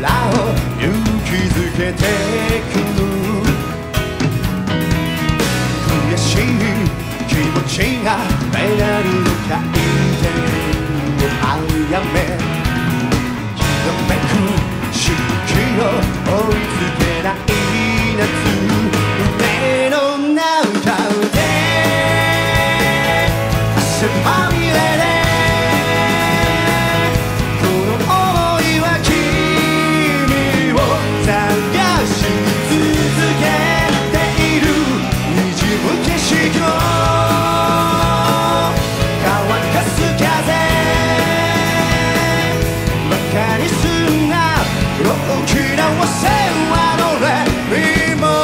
らを勇気づけてく悔しい気持ちがメダルの回転をあやめきらめく四季を追いつけない夏胸の中で汗まみれでこの想いは君を探し続けている滲む景色を乾かす風馬鹿にすんな大きなお世話のレイも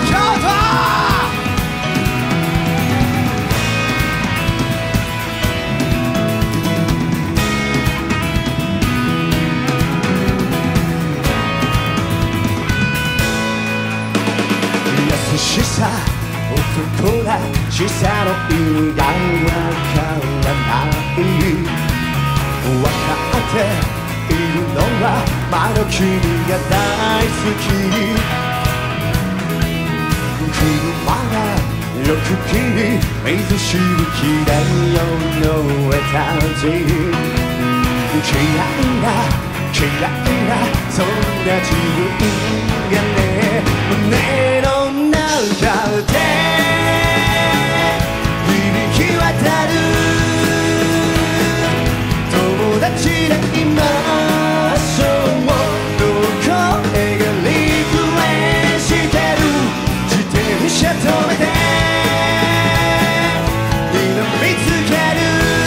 優しさ男らしさの意味がわからない分かっているのはまだ君が大好き車がよく気に水しぶきで酔えたち嫌いなそんな自分がね胸の中で響き渡る友達でいましょうどこへがリクエしてる自転車止めて今見つける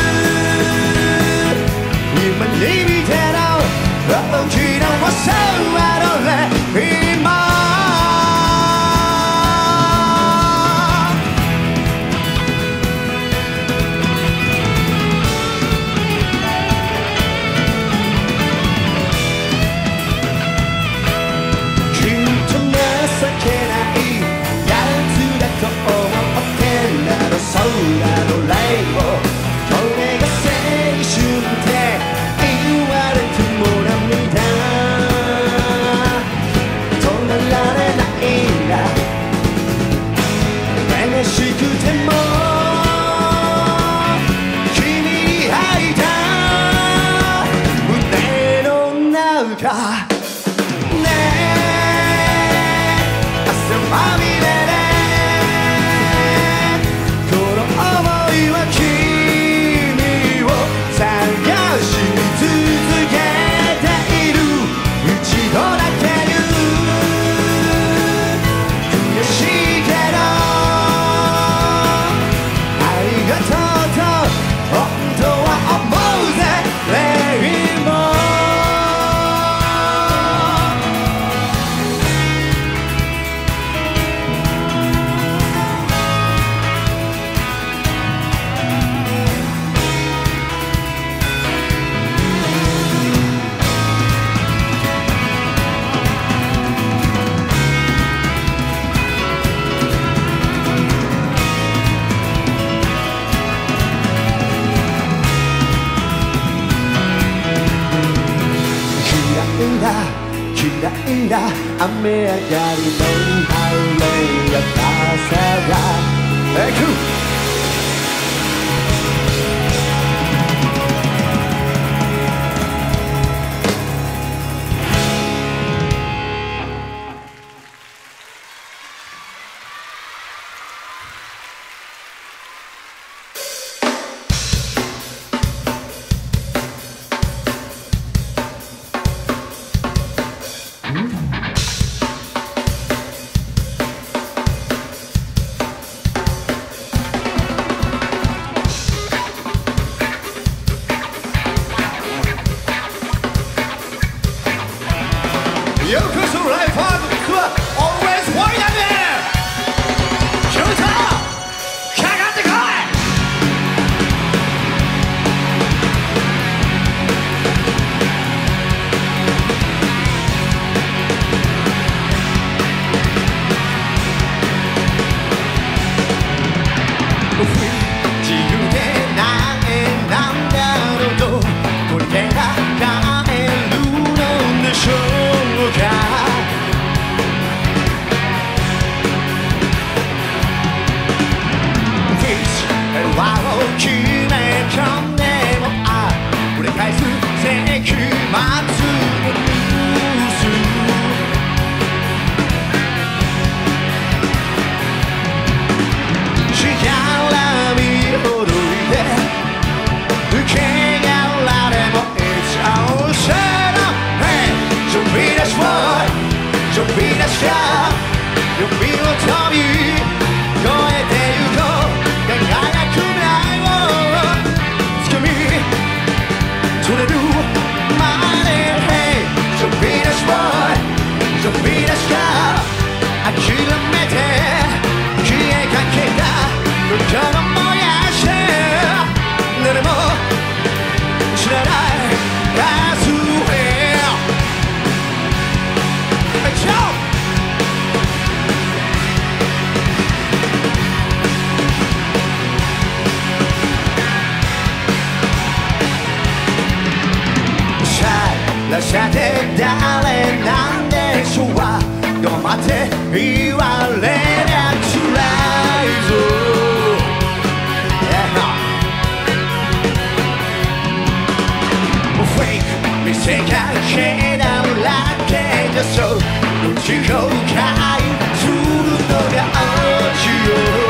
今に見てろ大きなお世話のレイ今空のレイをこれが青春って言われても涙止められないんだ悲しくても君に会いた胸の中ねえ汗まみれ嫌いな雨上がりの晴れや風が行くようこそライフハードビッグは Always Wideだねキュートかかってこ自由でなんだろうとこれから帰るのでしょうび出した夢を飛び越えてゆこう輝く未来を掴み取れるまで飛び出し飛び出した諦めて消えかけた心燃やして誰も知らない明日へらせて誰なんでしょうは頑張って言われりゃつらいぞ、フェイク見せかけならけじゃそう自己回するのが愛よ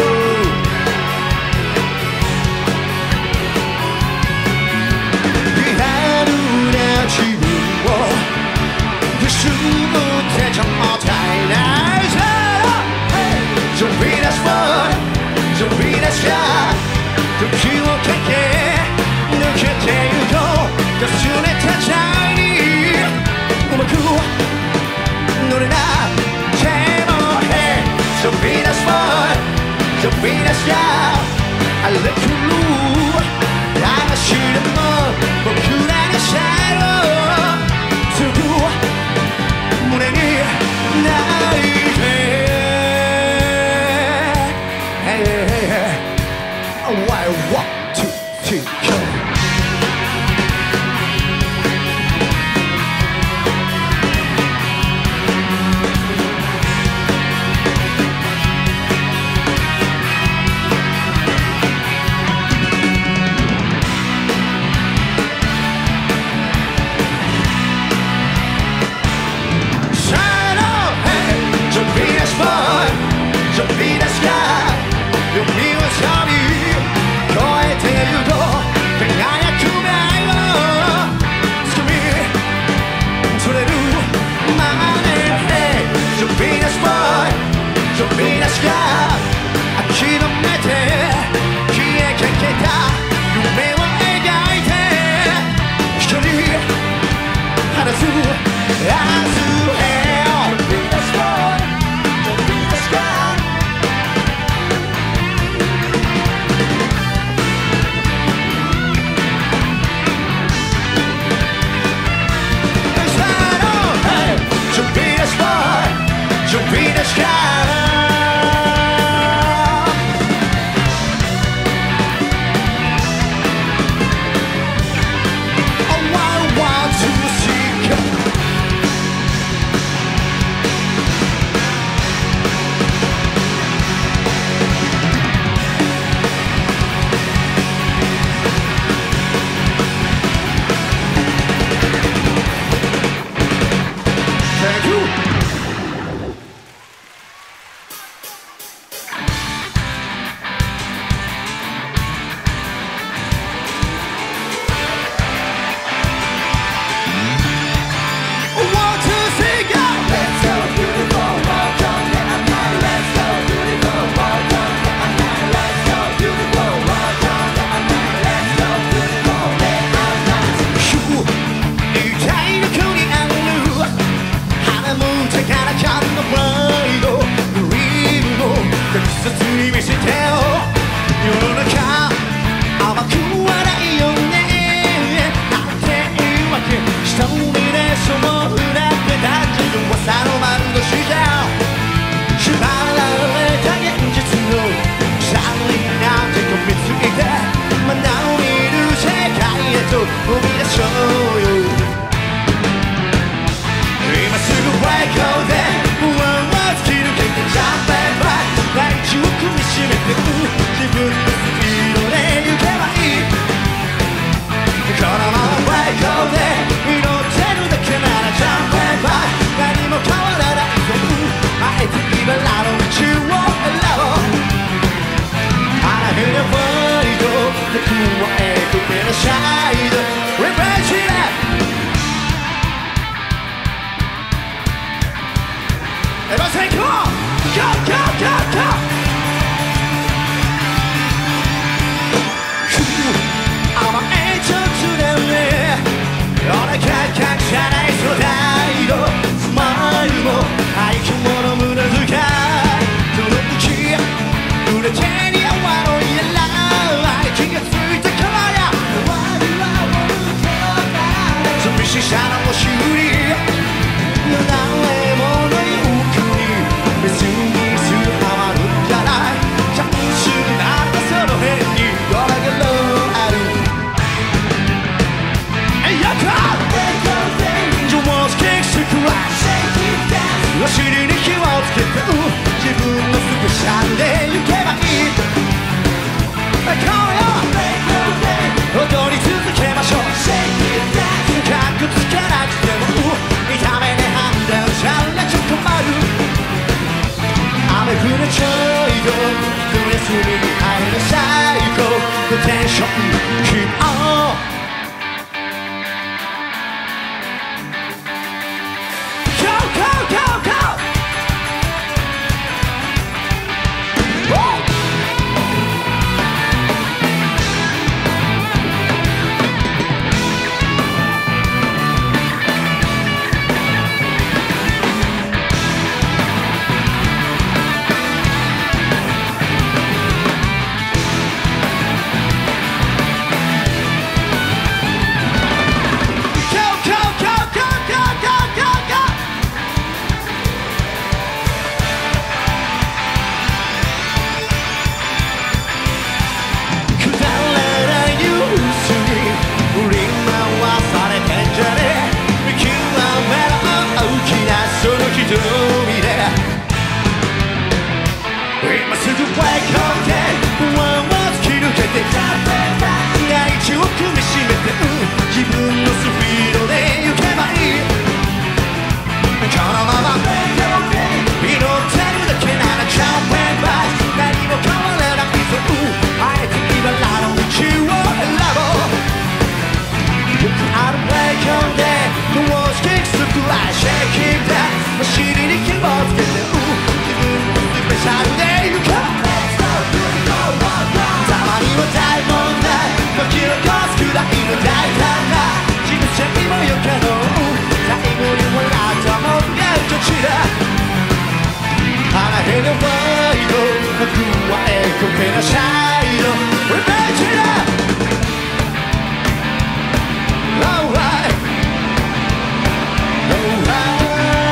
リアルな自分くすぶってちょもったいないさ飛び出す飛び出した時をかけ抜けてゆこうかすれた際にうまく乗れなくても飛び出す飛び出した荒れ狂う嵐でも僕らのシャドウ胸に泣いて I want to take you We're らいシェイキンだお尻に紐つけてスペシャルデイかたまには大問題時を越すくらいの大胆な気持ちにもよかろう最後に笑ったもんがどちら腹減るワイド加えこけなシャイドリベンジだAlright Alright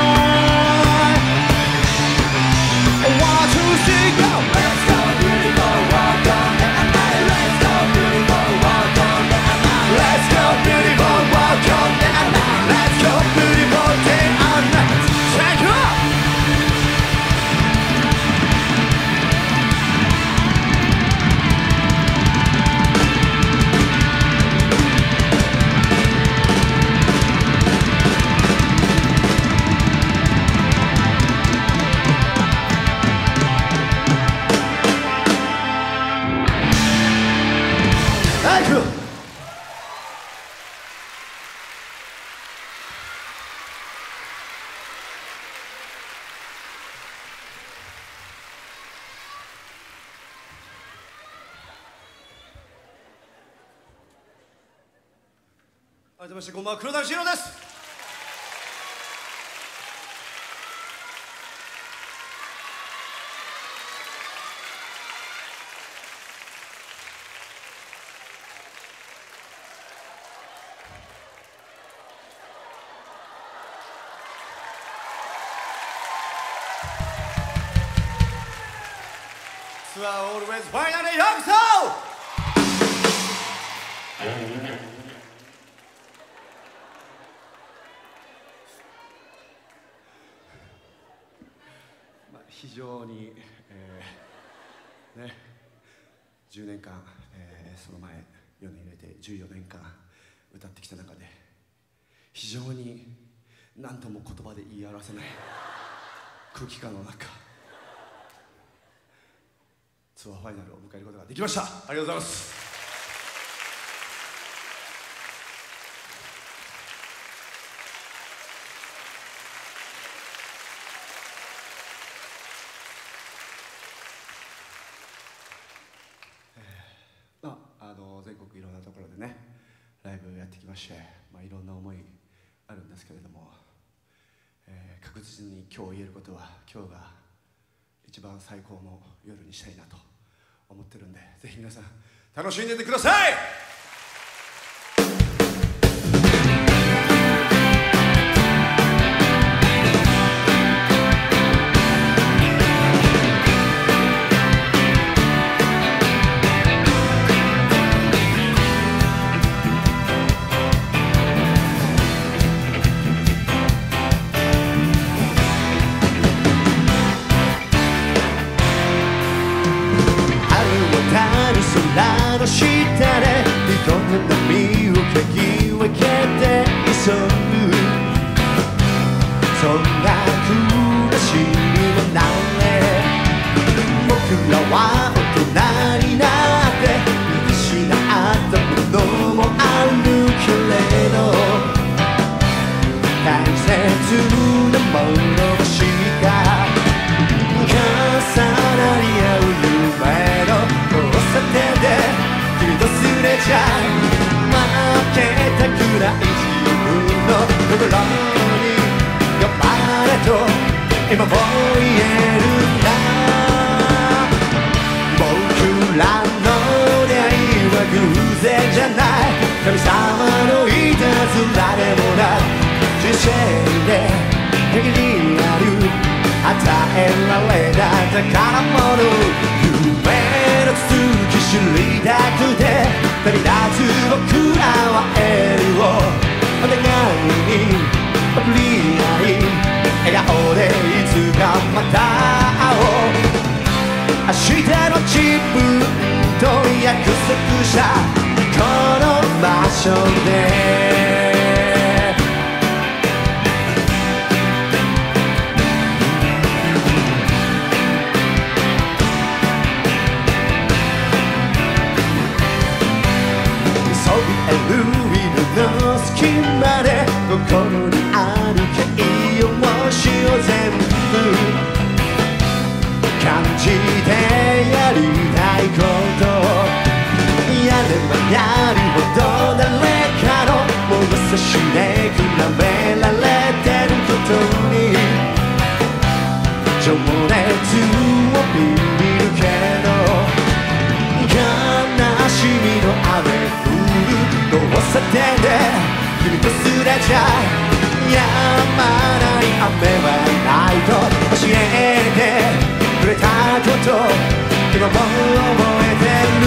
One, two, three, go Let's go beautiful walk on the night Let's go beautiful walk on the night Let's go beautiful walk on the night Let's go beautiful day and night Take it up改めましてこんばんは黒田信郎です。ツアーオールウェイズファイナルへようこそ。非常に、ね、10年間、その前4年入れて14年間歌ってきた中で非常に何とも言葉で言い表せない空気感の中ツアーファイナルを迎えることができました。ありがとうございます。全国いろんなところでねライブやってきまして、いろんな思いあるんですけれども、確実に今日言えることは今日が一番最高の夜にしたいなと思ってるんで、ぜひ皆さん楽しんでてください。そんな暮らしにもなれ僕らは大人になって見失ったものもあるけれど大切なものしか重なり合う夢の交差点で君とすれちゃ負けたくない自分の心にと今も言えるんだ僕らの出会いは偶然じゃない神様のいたずらでもない人生で限りある与えられた宝物夢の続き知りたくて旅立つ僕らはエールをお互いに送り合い笑顔でいつかまた会おう明日の自分と約束したこの場所でそびえるビルの隙間で心にあるだじゃ止まない雨はないと教えてくれたこと今も覚えてる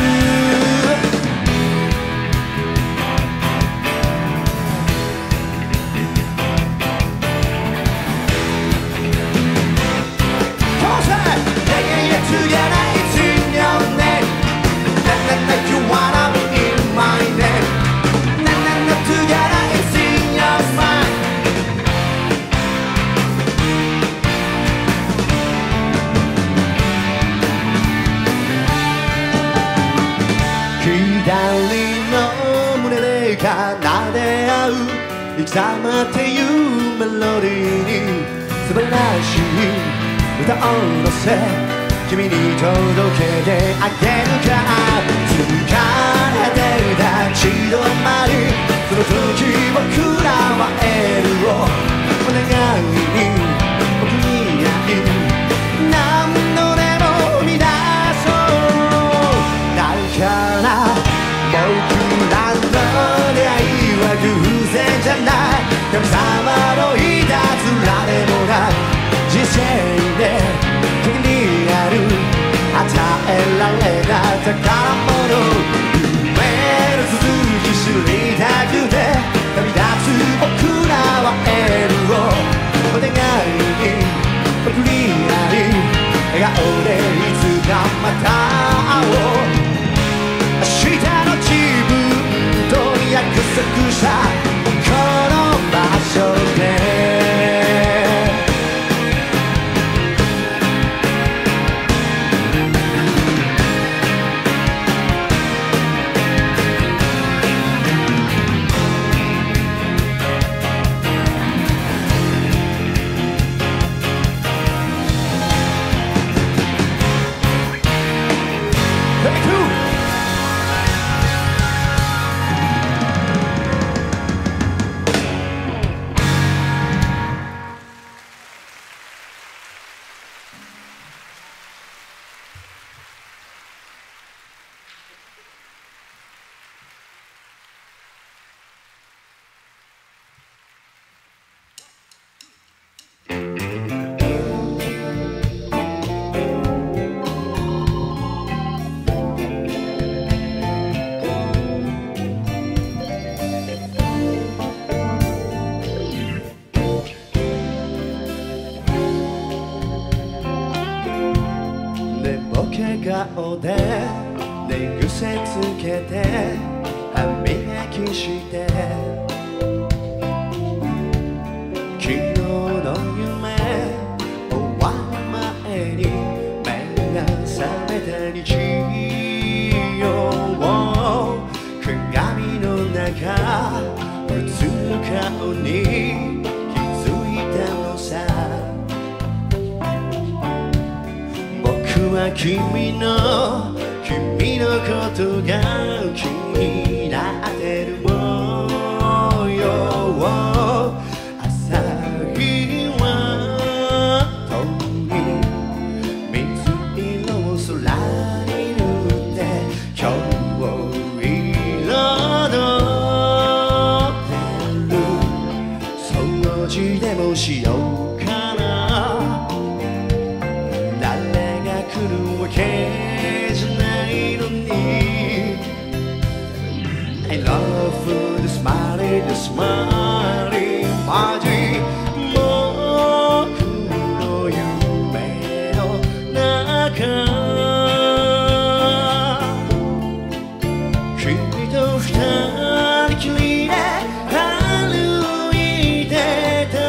奏で合う生き様っていうメロディーに素晴らしい歌を乗せ君に届けてあげるから疲れて立ち止まりその時僕らはエールをお願いに送り合い何度でも生み出そうだから僕らの出会いは偶然じゃない神様のいたずらでもない人生で限りある与えられた宝物夢の続き知りたくて旅立つ僕らはエールをお願いに送り合い笑顔でいつかまた会おう明日の自分と約束したこの場所で顔で寝癖つけて歯磨きして昨日の夢終わる前に目が覚めた日曜鏡の中映る顔に気づいたのさ僕は君のことが気になってる模様朝日は遠い水色を空に塗って今日を彩ってる掃除でもしようかな誰が来るわけじゃないのに I love the smiley body 僕の夢の中君と二人きりで歩いてた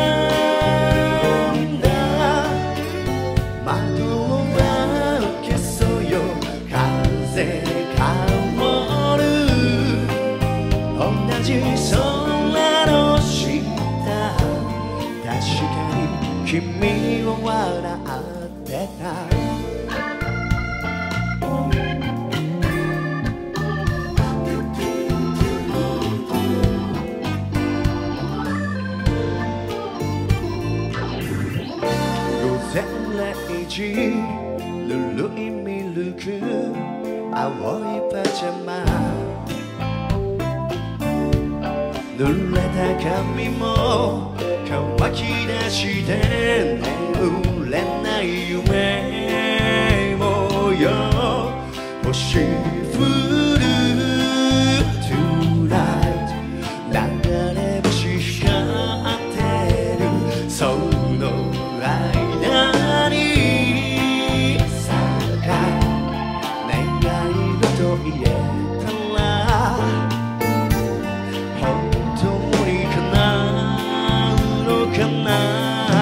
んだ窓を開けそうよ風香る同じ空の下確かに君は笑ってた0時ぬるいミルク青いパジャマ濡れた髪も乾き出して眠れない夢もよ星降る Tonight 流れ星光ってるその間にさか願い事言えたら本当に叶うのかな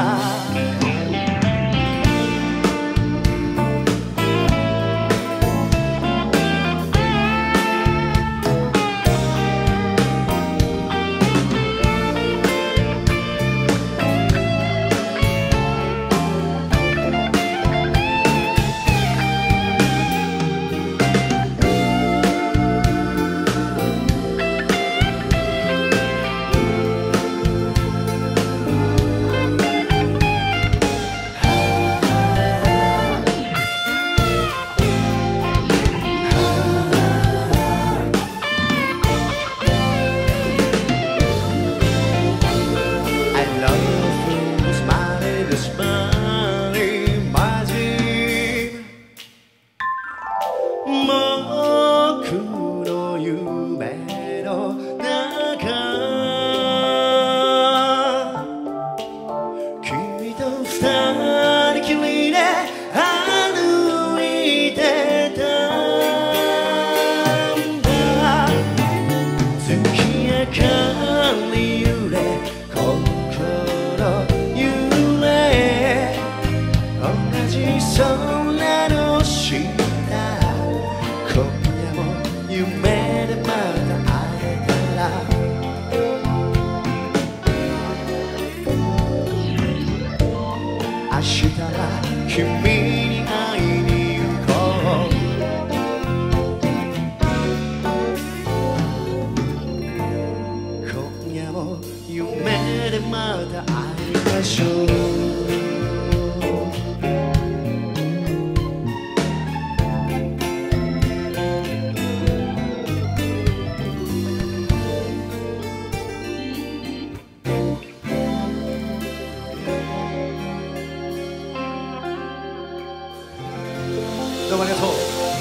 どうもありがとう。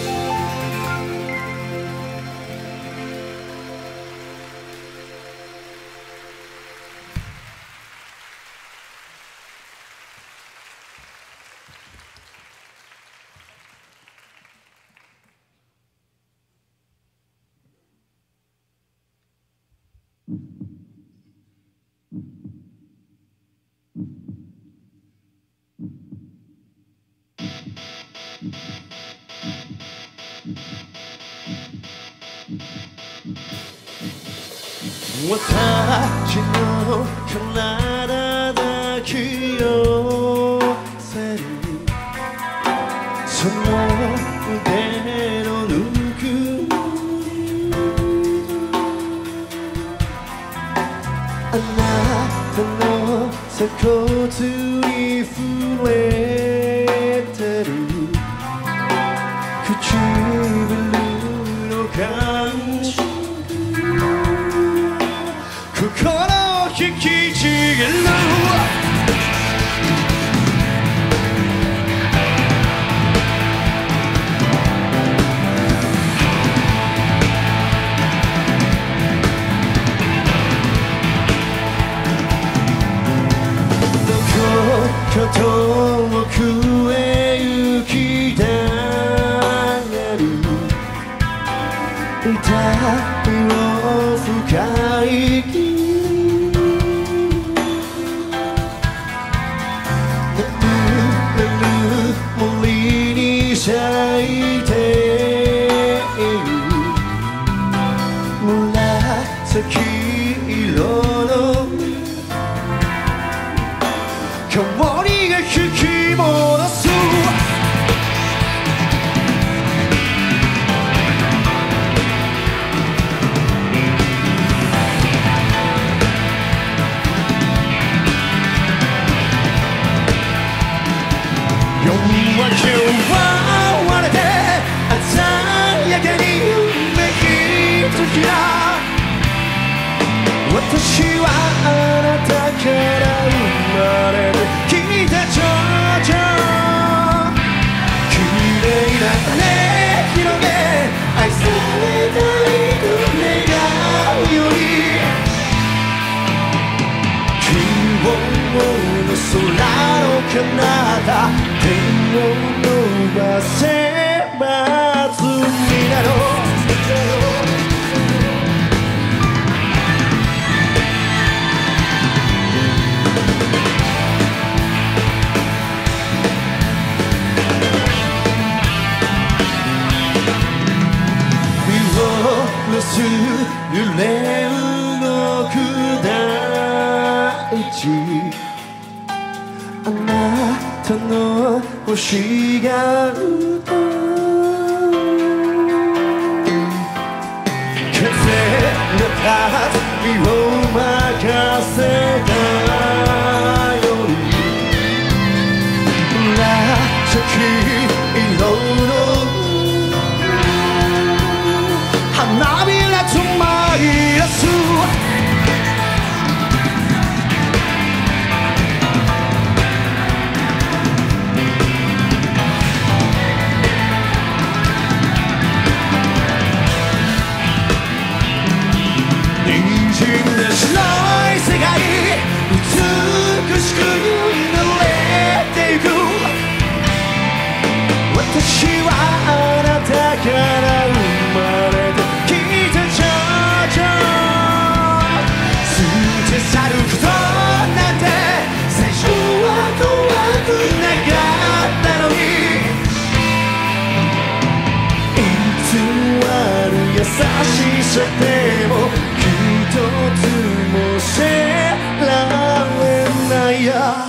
私の体抱き寄せるその腕のぬくあなたの鎖骨に触れてる唇の感じ心を引きちぎるどこ遠くへ行きたがる痛みを深い森に咲いている紫色の香りが引き戻す夜明けは割れて鮮やかにめきときら私はあなたから生まれてきた蝶々、綺麗な羽広げ愛されたいと願うより、希望の空の彼方、手を伸ばせば罪なの。揺れ動く大地、あなたの星が歌う、風の旅を任せたより、紫色の花びらと舞い出す、にじんで白い世界、美しく流れてゆく、私はあなたから生まれてきた蝶々、捨て去ることなんて最初は怖くなかったのに、偽る優しさでも一つも知られないや。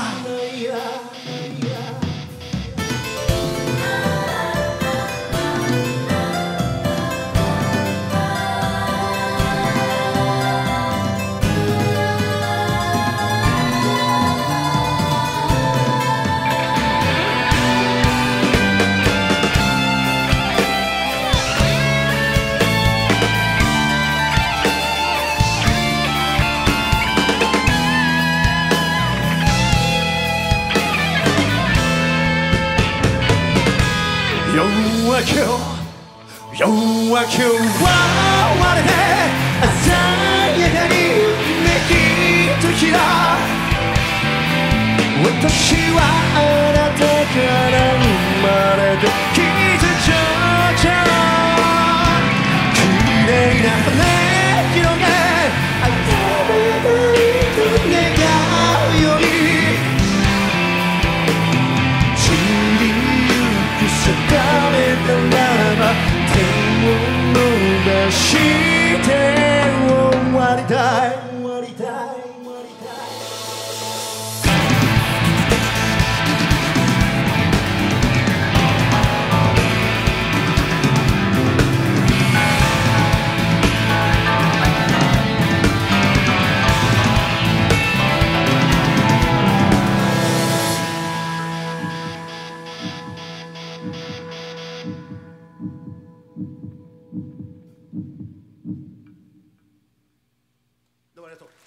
夜明けは割れて鮮やかにめきとひら、私はあなたから生まれてきた蝶々、綺麗な羽広げ愛されたいと願うより、散りゆく定めたならば手を伸ばして終わりたい。どうもありがとう。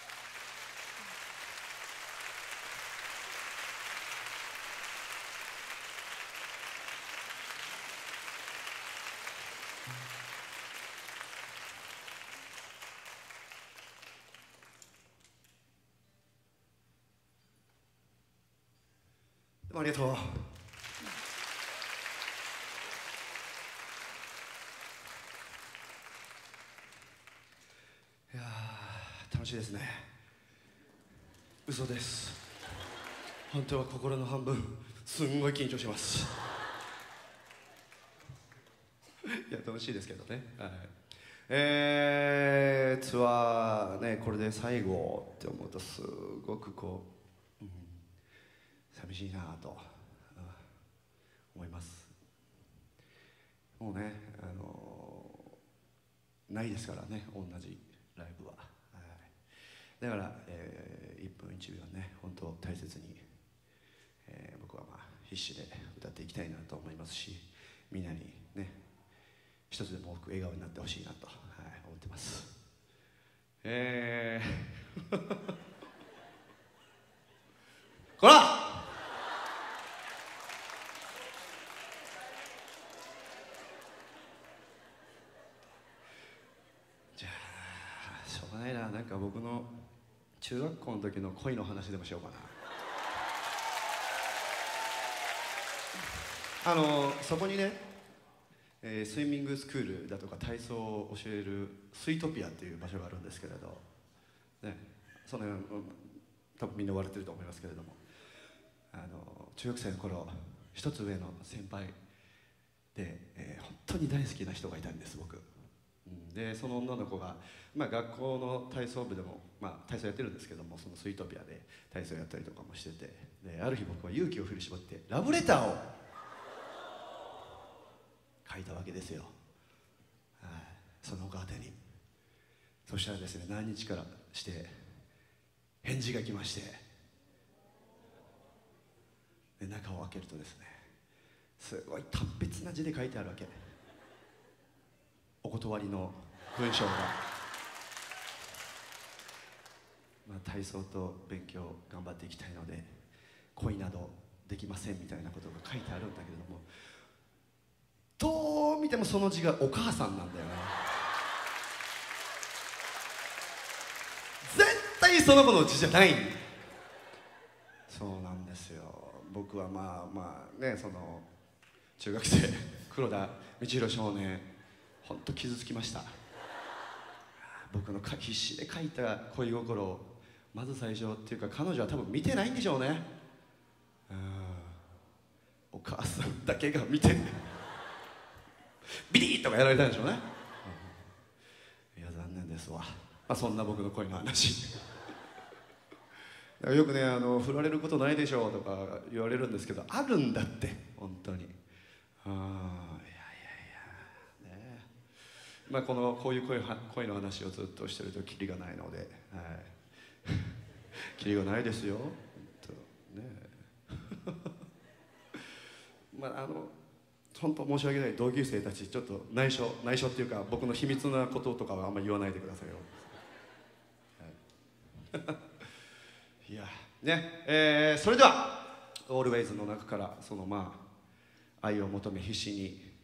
どうもありがとう。いやー、楽しいですね。嘘です。本当は心の半分すんごい緊張します。いや、楽しいですけどね。はい。ツアーね、これで最後って思うとすごくこう、寂しいなと、思います。もうね、ないですからね、同じライブは。だから、1分1秒ね、本当大切に、僕は必死で歌っていきたいなと思いますし、みんなにね、一つでも多く笑顔になってほしいなと、思ってます。 こらじゃあしょうがないな、なんか僕の中学校の時の恋の話でもしようかな。そこにね、スイミングスクールだとか体操を教えるスイートピアっていう場所があるんですけれど、ね、その多分みんな言われてると思いますけれども、中学生の頃一つ上の先輩で、本当に大好きな人がいたんです僕。でその女の子が、学校の体操部でも、体操やってるんですけども、そのスイートピアで体操やったりとかもしてて、である日僕は勇気を振り絞ってラブレターを書いたわけですよ、その子宛てに。そしたらですね、何日からして返事が来まして、で中を開けるとですね、すごい達筆な字で書いてあるわけ。お断りの文章が、体操と勉強頑張っていきたいので恋などできませんみたいなことが書いてあるんだけれども、どう見てもその字がお母さんなんだよね。絶対その子の字じゃない。そうなんですよ。僕はね、その中学生黒田道弘少年、本当傷つきました。僕の必死で書いた恋心をまず最初っていうか、彼女は多分見てないんでしょうね。お母さんだけが見てビリッとかやられたんでしょうね。いや残念ですわ。そんな僕の恋の話よくね、振られることないでしょうとか言われるんですけど、あるんだって本当に。こういう恋の話をずっとしてるとキリがないので、キリがないですよ本当申し訳ない同級生たち、ちょっと内緒っていうか、僕の秘密なこととかはあんまり言わないでくださいよいやね、それではオールウェイズの中からその愛を求め必死に、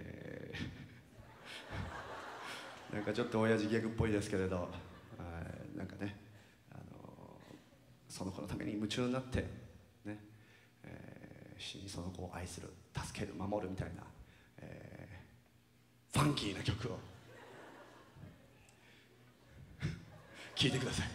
なんかちょっと親父ギャグっぽいですけれど、なんかね、その子のために夢中になってね、必死にその子を愛する、助ける、守るみたいな、ファンキーな曲を聴いてください。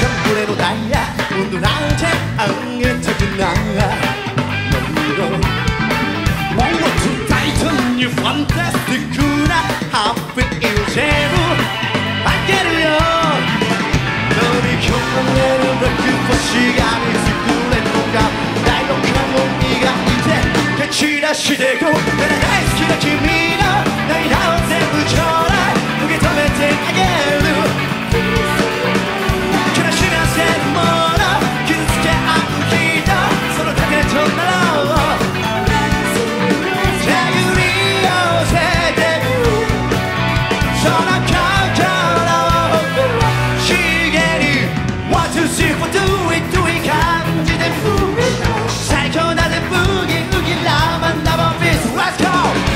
俺のダイヤモンドなんてあげたくないもっとタイトにファンタスティックなハッピーイルジェルあげるよ飲み込まれるブラック星が見つくれるのか大の感を磨いて蹴散らしてこう大好きな君の涙を全部ちょうだい受け止めてあげる悲しませるもの傷つけ合う人その盾となろう手繰り寄せてその心を茂り What to see what do we do い感じで最強だぜブギウギラーマンダボビス Let's go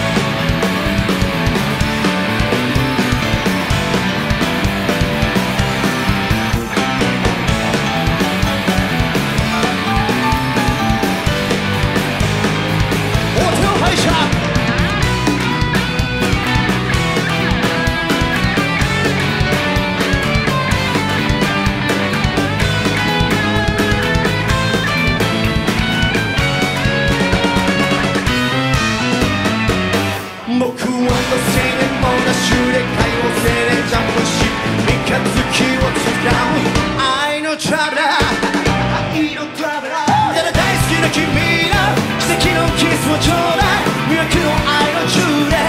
僕はの青年もなしで解放せれジャンプし三日月を使う愛のトラベラー愛のトラベラーただ大好きな君の奇跡のキスをちょうだい魅惑の愛の中で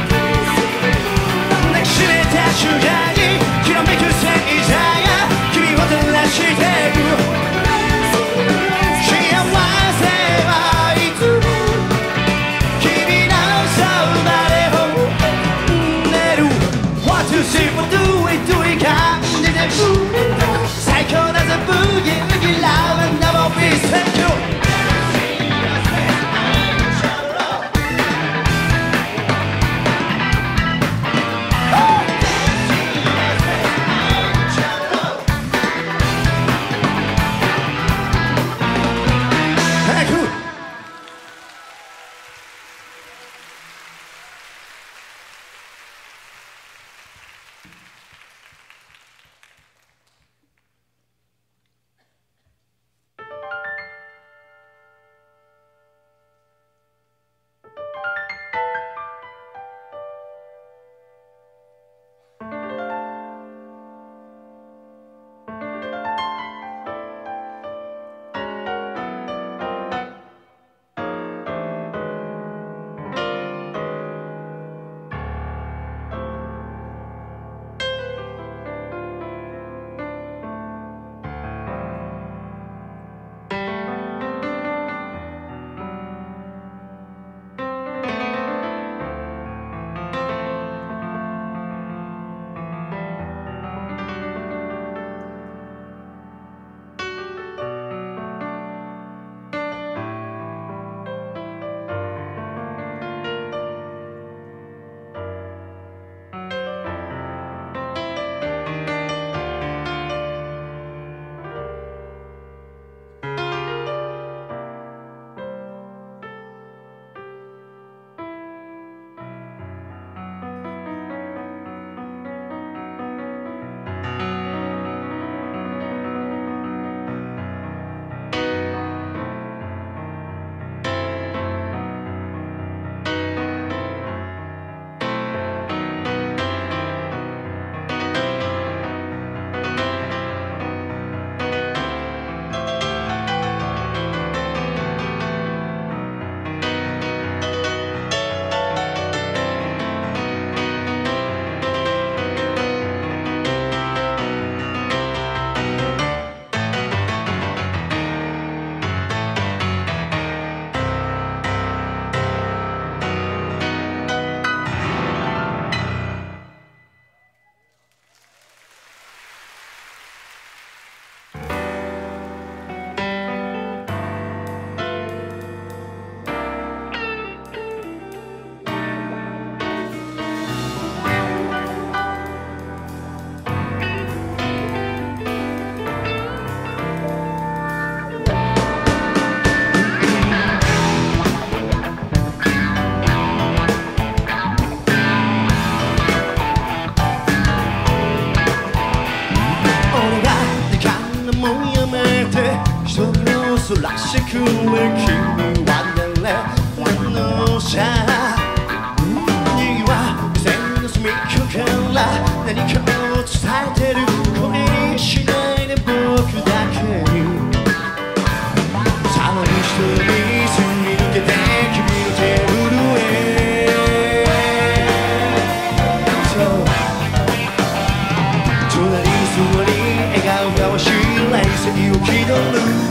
抱きしめた瞬間にきらめく星座が君を照らしていく幸せはいつも君のそばでほ寝る What to see what do we do い感じで最強だぜブギウギラーメンダボビーThank you らしてくれ君は誰なのさには線の隅っこから何かを伝えてる声にしないで僕だけにさらに一人すり抜けて君の手震えそう隣に座り笑顔交わし冷静を気取る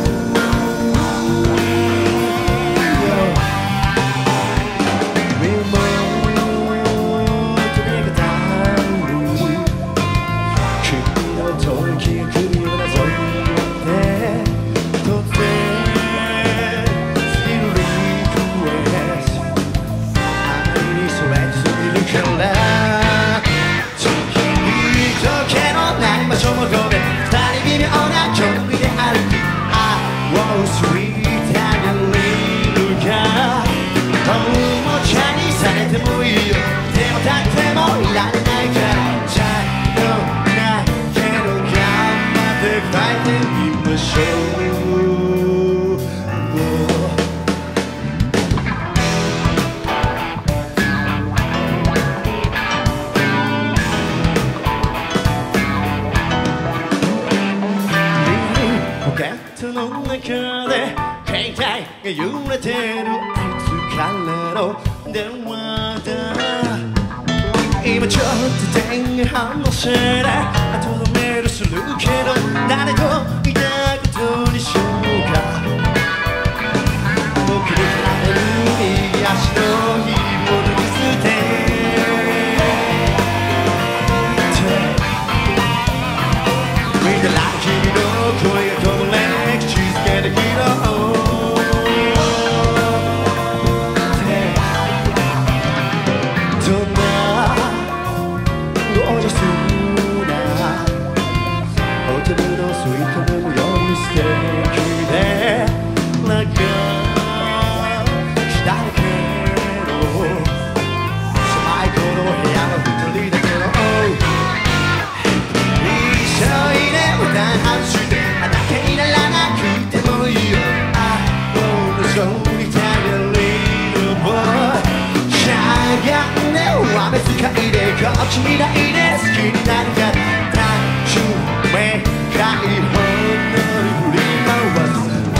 の中で携帯が揺れてるあいつからの電話だ今ちょっと電話反応せない後でメールするけど誰といたことにしようか僕に比べる右足のひも脱ぎ捨て見たら君の声がこぼれこっち見ないで好きになるから単純明快ほんのり振り回す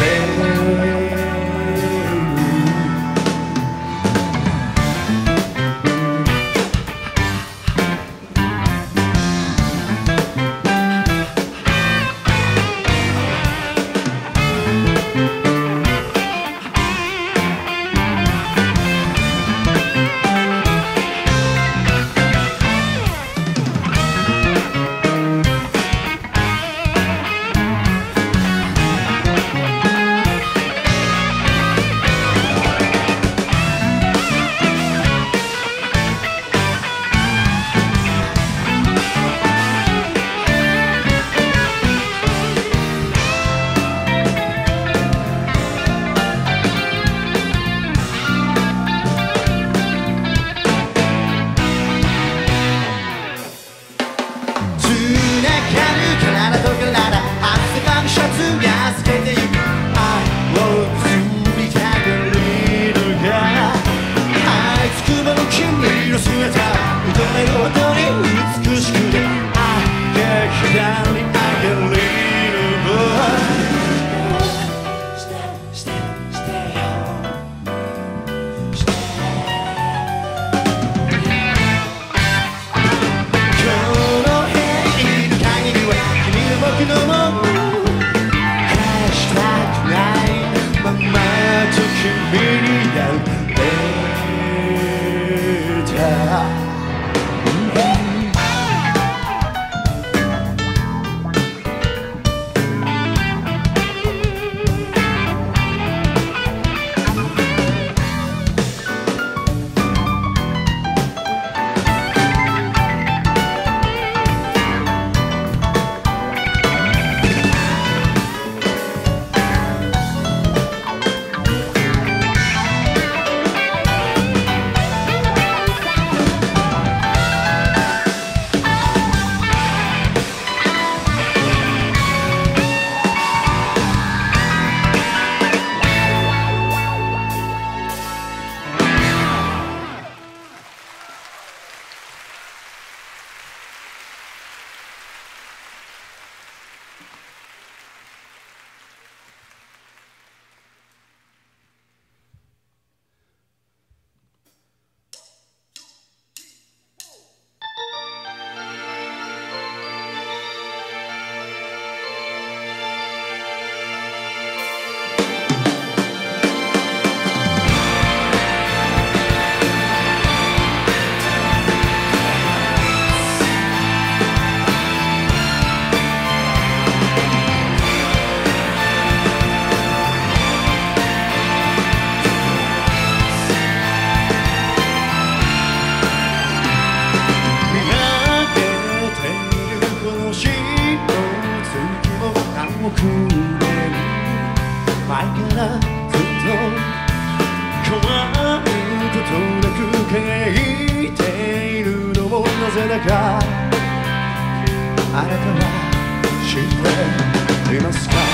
年前からずっと変わることなく輝いているのもなぜだかあなたは知っていますか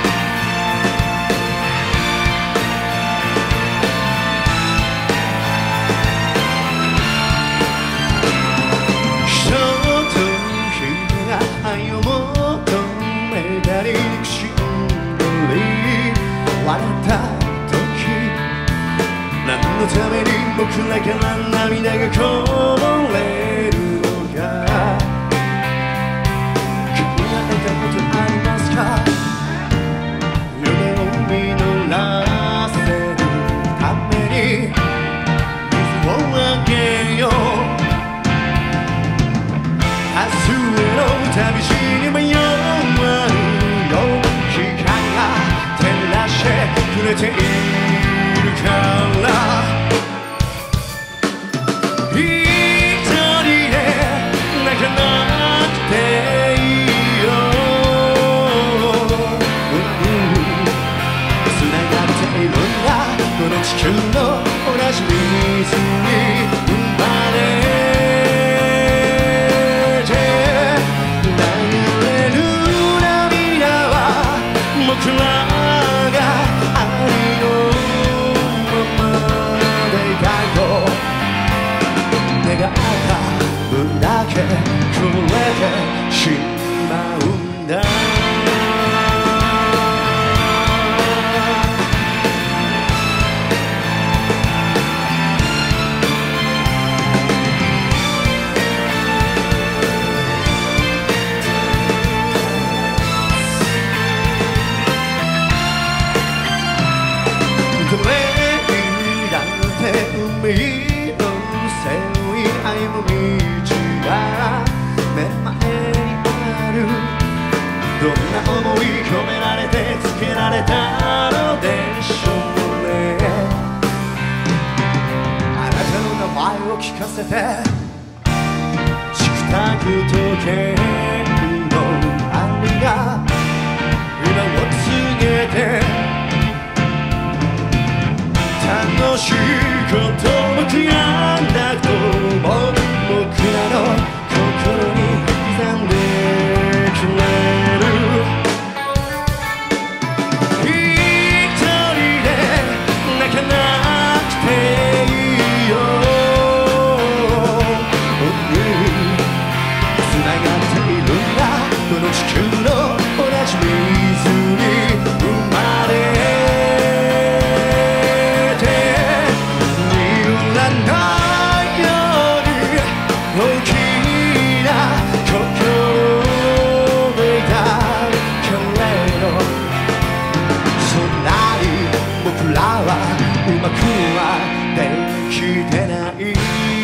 人と人が愛を求めたり憎しんだり笑った時何のために僕らから涙がこぼれるのか考えたことありますか夢を実らせるために水をあげよう明日への旅路に迷わぬよう光が照らしてくれているから一人で泣かなくていいよ繋がっているんだこの地球の同じ水に生まれ僕らが愛のままでいたいと願った分だけこれてしまうんだどれにだって海を背負い歩む道が目前にあるどんな思い込められてつけられたのでしょうねあなたの名前を聞かせてチクタク時計の針が裏を告げて楽しいことも悔やんだと思う僕らの心に刻んでくれる一人で泣かなくていいよ繋がっているんだこの地球の同じ水に生まれ僕らはうまくはできてない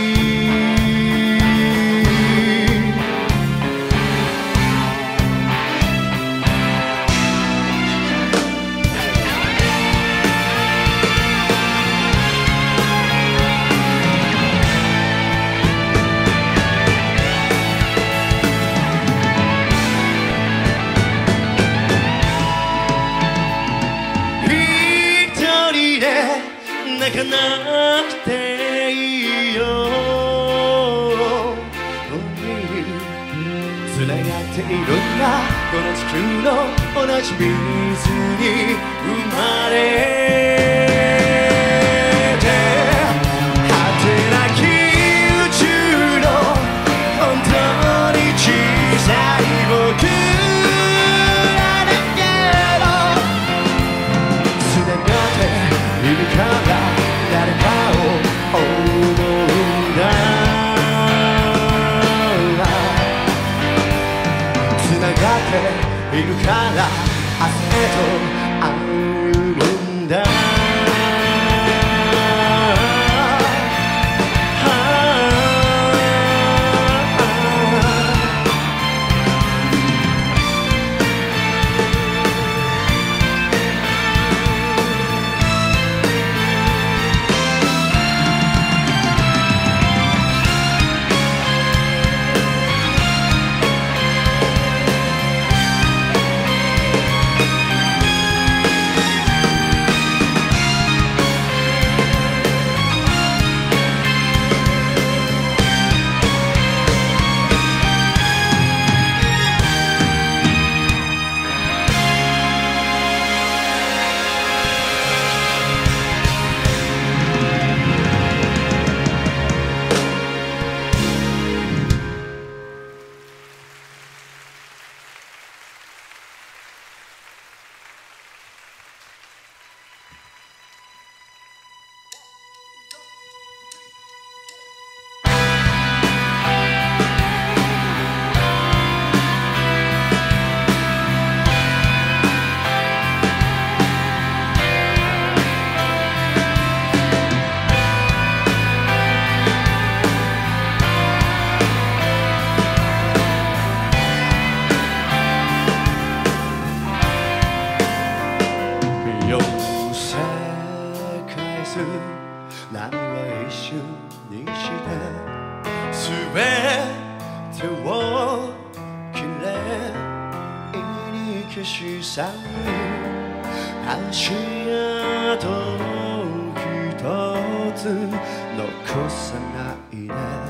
泣かなくていいよ繋がっているんだこの地球の同じ水に生まれて果てなき宇宙の本当に小さい僕らだけど繋がっているから誰かを思うんだ繋がっているから明日へと歩むんだしさに足跡を一つ残さないで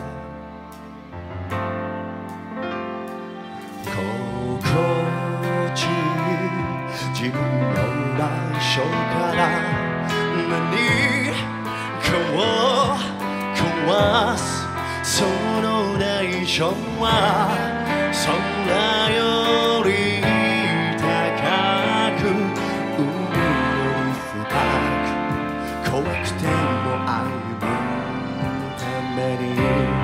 心地いい自分の場所から何かを壊すその代償は空より高く海より深く怖くても歩むために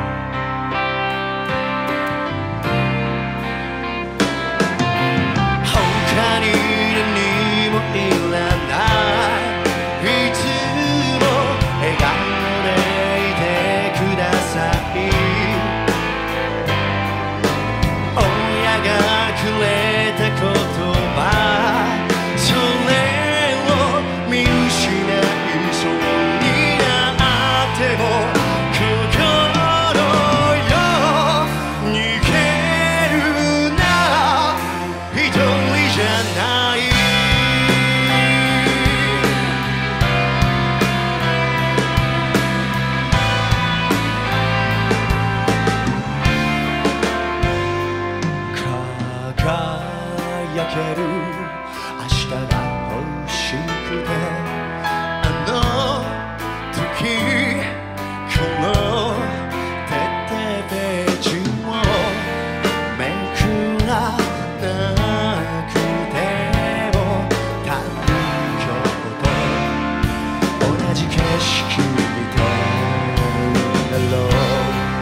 他に何もいらないいつも笑顔でいてください親がくれた言葉それを見失いそうになっても心よ逃げるな一人じゃない輝ける明日が欲しくてあの時このページをめくらなくても太陽と同じ景色見てるだろう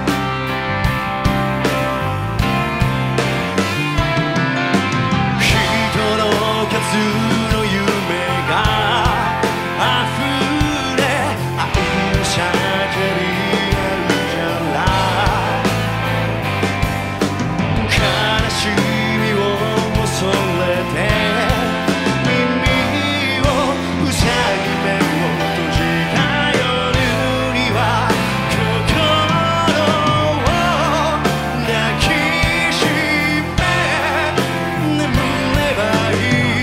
の夢が溢れ愛の叫びあるから悲しみを恐れて耳を塞ぎ目を閉じた夜には心を抱きしめ眠ればいい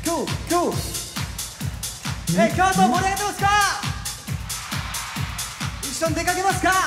京都盛り上げてますか？一緒に出かけますか？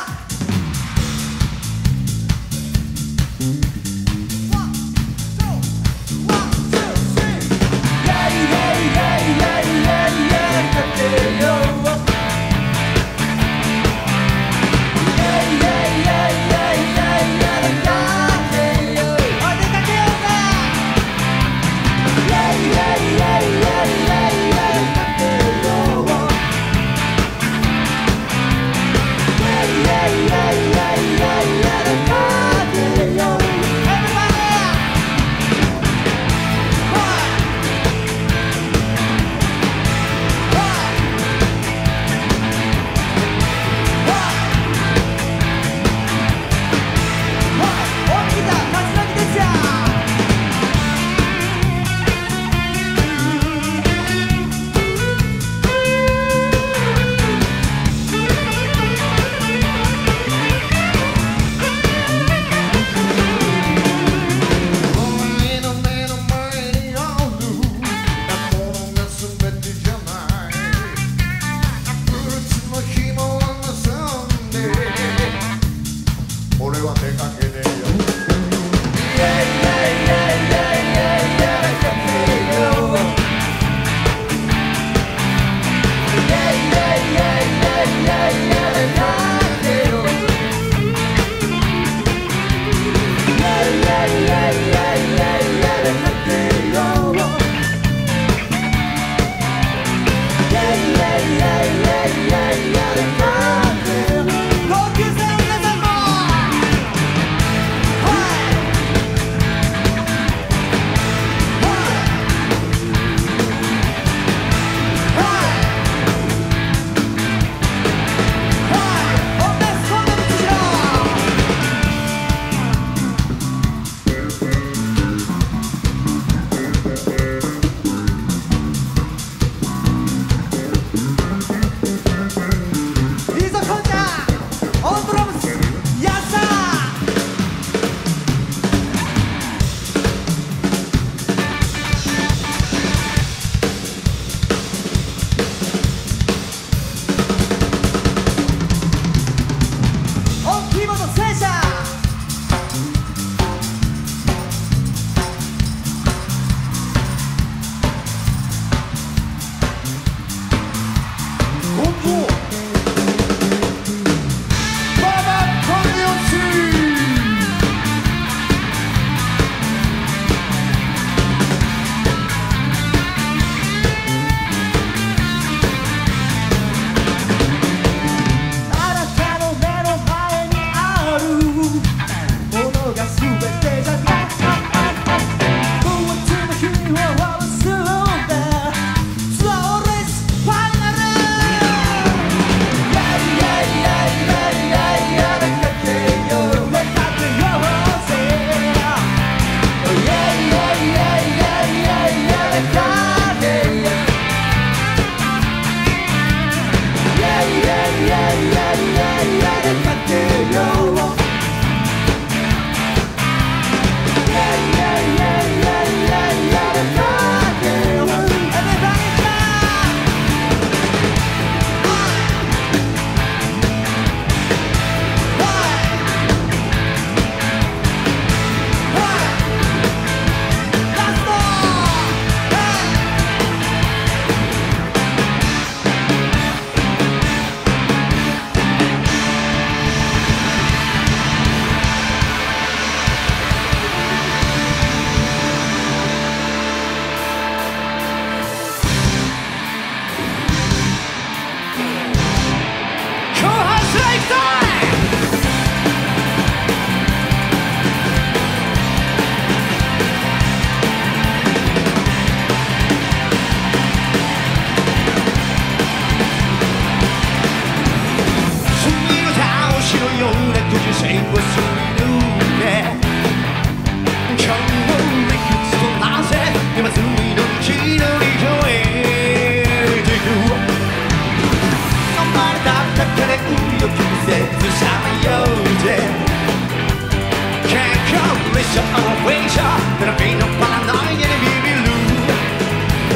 Always your way, but I ain't no paranoia to be blue.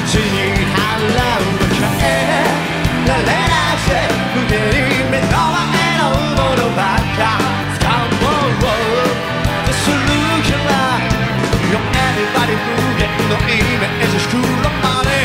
地に払うのかられなくて胸に目の前のものばっか掴もうとするから Yo everybody 無限のイメージ膨らまれ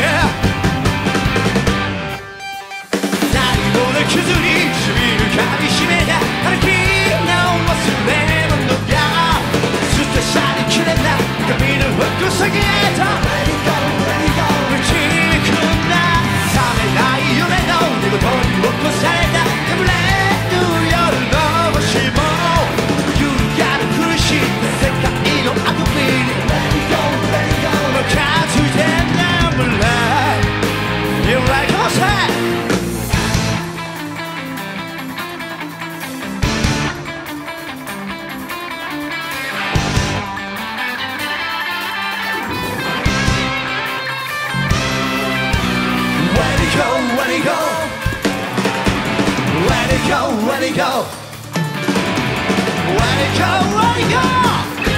何もできずに唇噛みしめたあの日の忘れ物が捨て去りきれない髪の服先へと打ちに組んだ覚めない夢の寝言に起こされた眠れる夜の星も揺るがる苦しい世界のあくびにムカついて眠れ You like a sad Let it go, let it go Let it go, let it go Let it go, let it go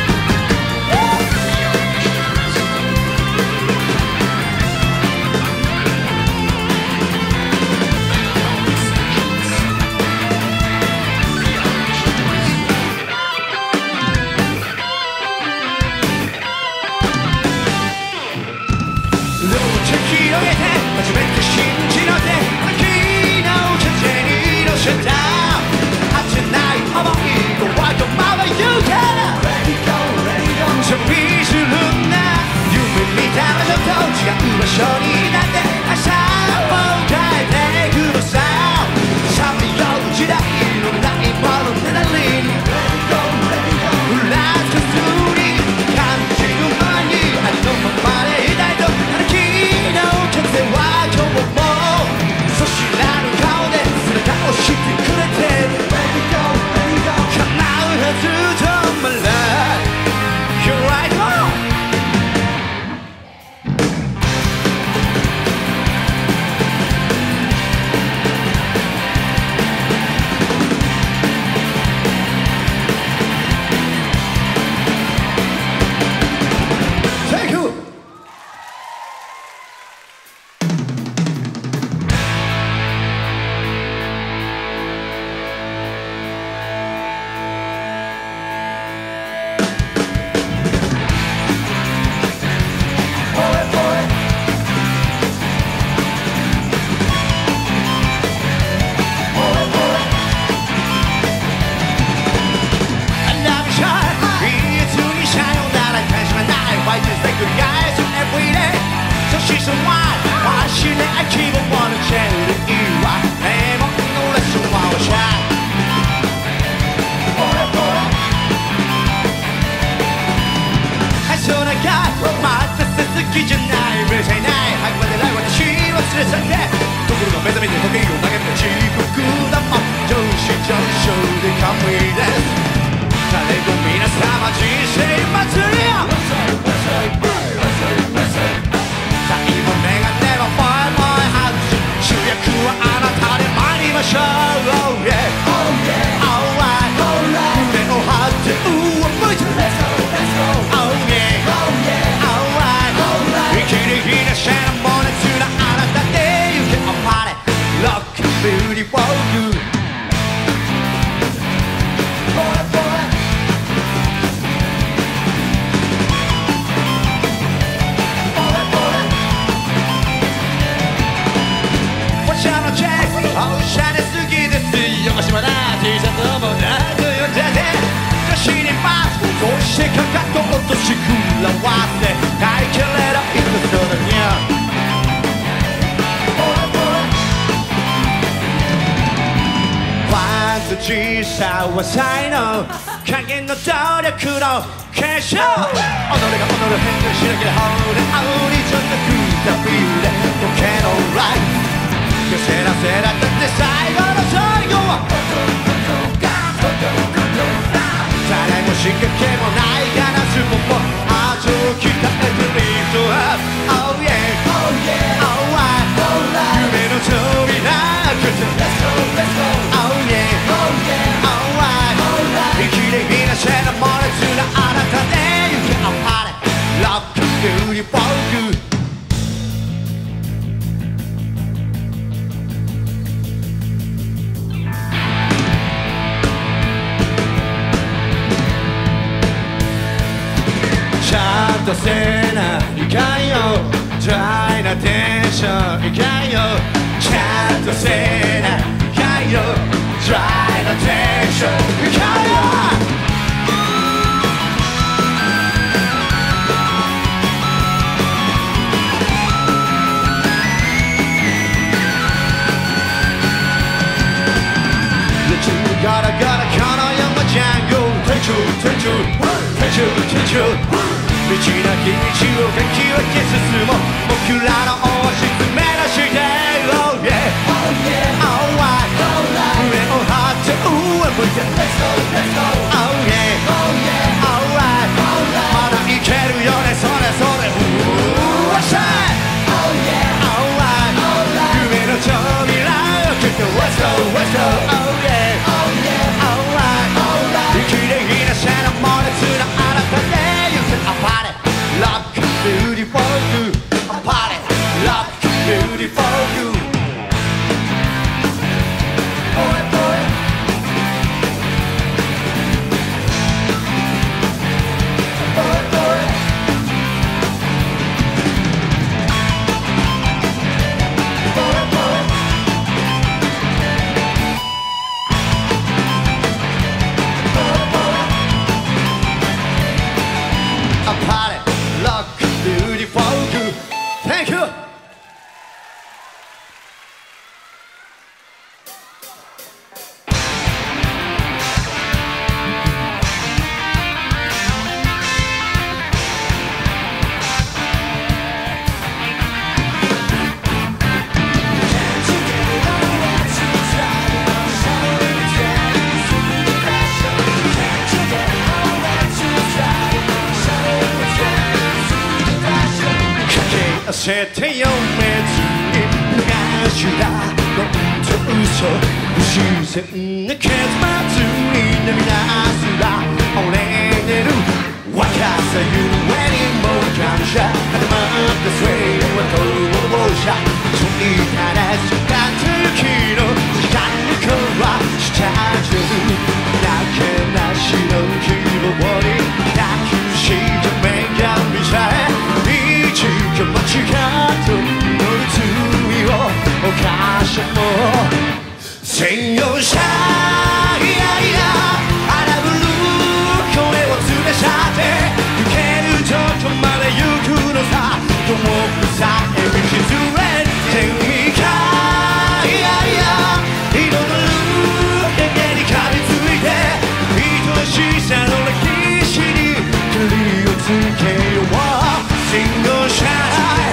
広げて初めて信じろって昨日風に乗せた果てない想いがわがまま言うから旅するんだ夢見た場所と違う場所になって朝を変えていくのささまよう時代のないものねだりにフラッシュするに感じる前にありのままでいたいと風は今日もそ知らぬ顔で背中を押してくれてる叶うはず Don't my life You're right on 小さは才能影の努力の結晶己が己を変化しなきゃほれあうにちょっとくたびで時計のライフ寄せらせらだって最後の最後は誰も仕掛けもないガラスもアートを鍛えてリフトアップ Oh yeah Oh yeah Alright 夢の扉開けて Let's go Let's go Oh yeah Oh yeah Alright 生きれみなせの猛烈なあなたで行けあっぱれ Love くぐり僕ションいかんよちゃんとせないかんよドライなテンションいかんよガラガラこの山ジャングル天中天中天中天中道なき道をかき分け進もう僕らのオアシス目指して Oh yeah Alright 胸を張って上向いて Let's go Let's go Oh yeah Alright まだいけるよねそれそれわっしゃい Oh yeah Alright 夢の扉を開けて Let's go Let's go Oh yeah Love beautiful you, a party. Love beautiful you. Boy, boy. Boy, boy. Boy, boy. Boy, boy. A party. Love beautiful you. Thank you.焦って読めずに頭のと嘘不自然な結末に涙すら折れ出る若さゆえにも感謝始まった末は逃亡者問いただしかった雪の時間に交わしたジェルなけなしの希望に抱きしめ女神さえ気持ちがと乗る罪を犯しても専用車いやいや荒ぶる声を連れ去って行けるとこまで行くのさ遠くさえ道連れてみかいやいや彩る影に噛みついて愛しさの歴史に距離をつけようSingle shine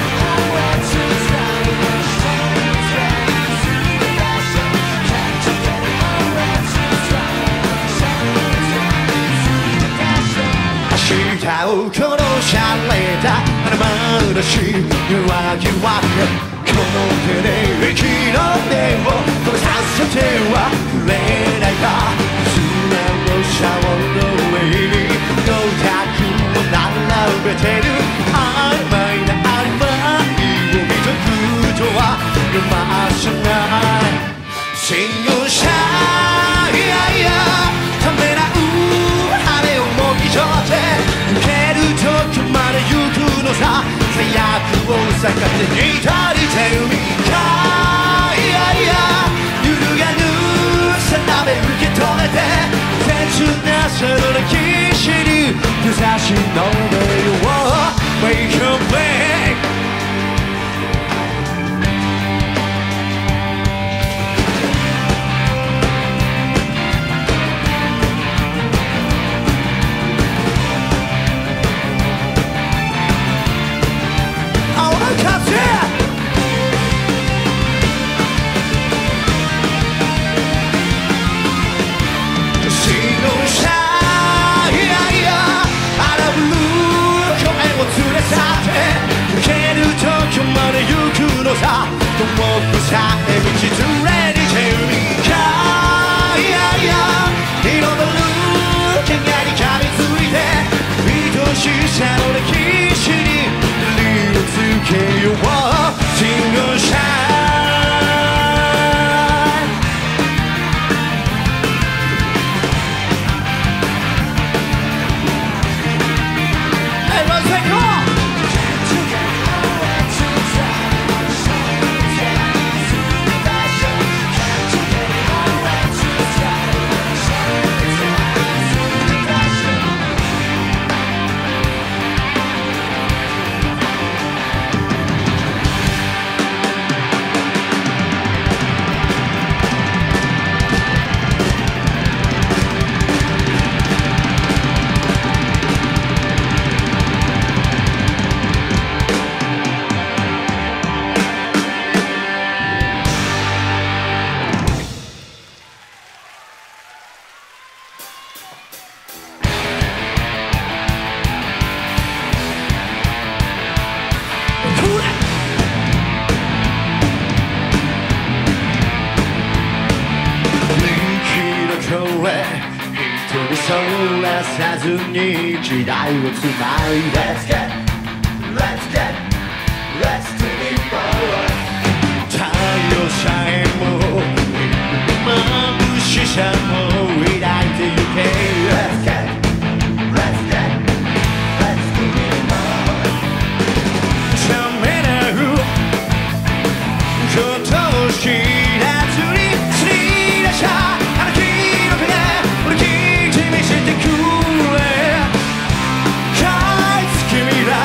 明日を殺しゃれた華々しい弱気はこの手で息の根を止めさせてはくれないか素直シャワーの上にどうたくも並べてる曖昧な曖昧を見とくとは読ませない信用者いやいやためらう羽をもぎ取って受けるとこまで行くのさ最悪を逆手に取りてるみかいやいや揺るがぬ定め受け止めて切なさの歴史に優しいのでよ Make your play I wanna cut it Single shine yeah, yeah. 荒ぶる声を連れ去って受けるとこまで行くのさ遠くさえ道連れに手を見かいやいや彩る影に噛みついて愛しさの歴史に理をつけよう Single shine Everyone take off さずに時代をつないで Let's get Let's take it forward 太陽さえも眩しさも抱いてゆけ Let's get Let's take it forward ためらうことを知らずに吸い出したあの日の手で俺聞いて見せてくれ帰りつき未来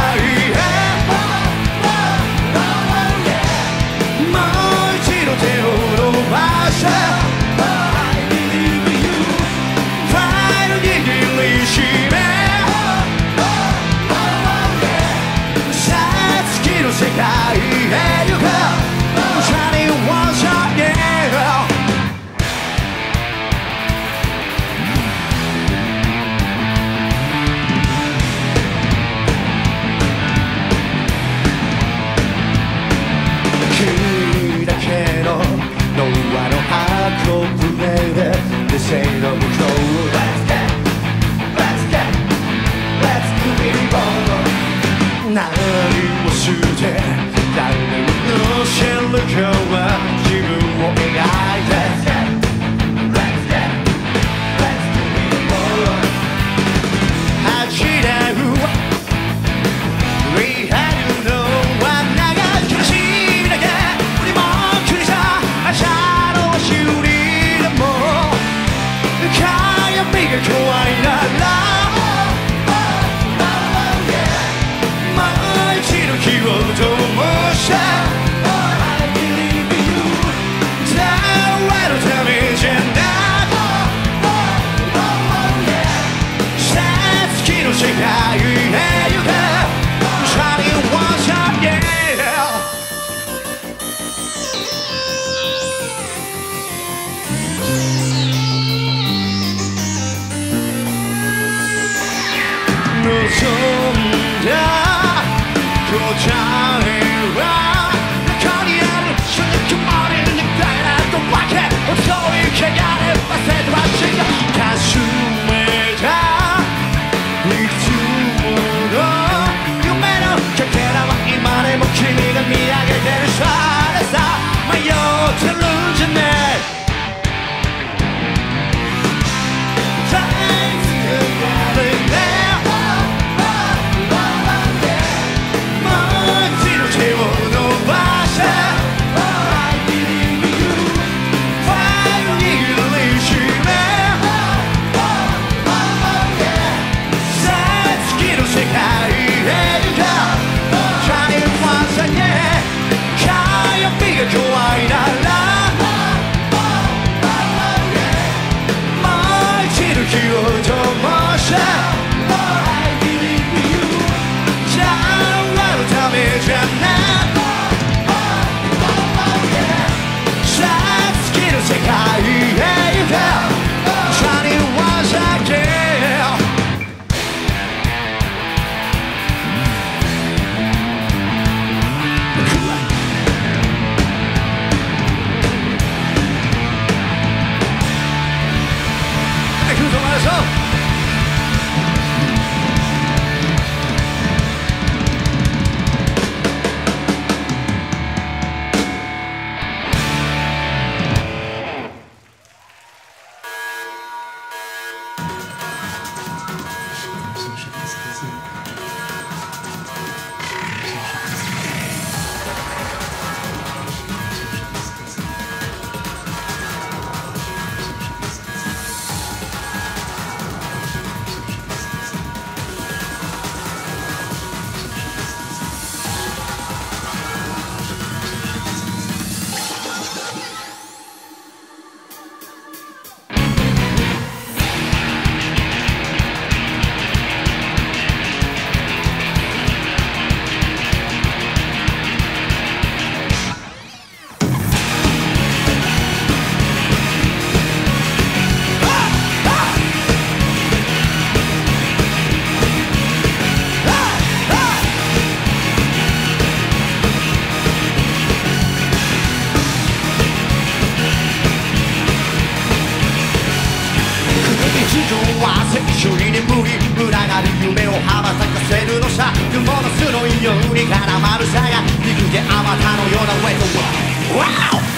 せ一緒に眠り群がる夢を羽ばたかせるのさ雲の巣のように絡まるさが陸であまたのようなウェイトワオ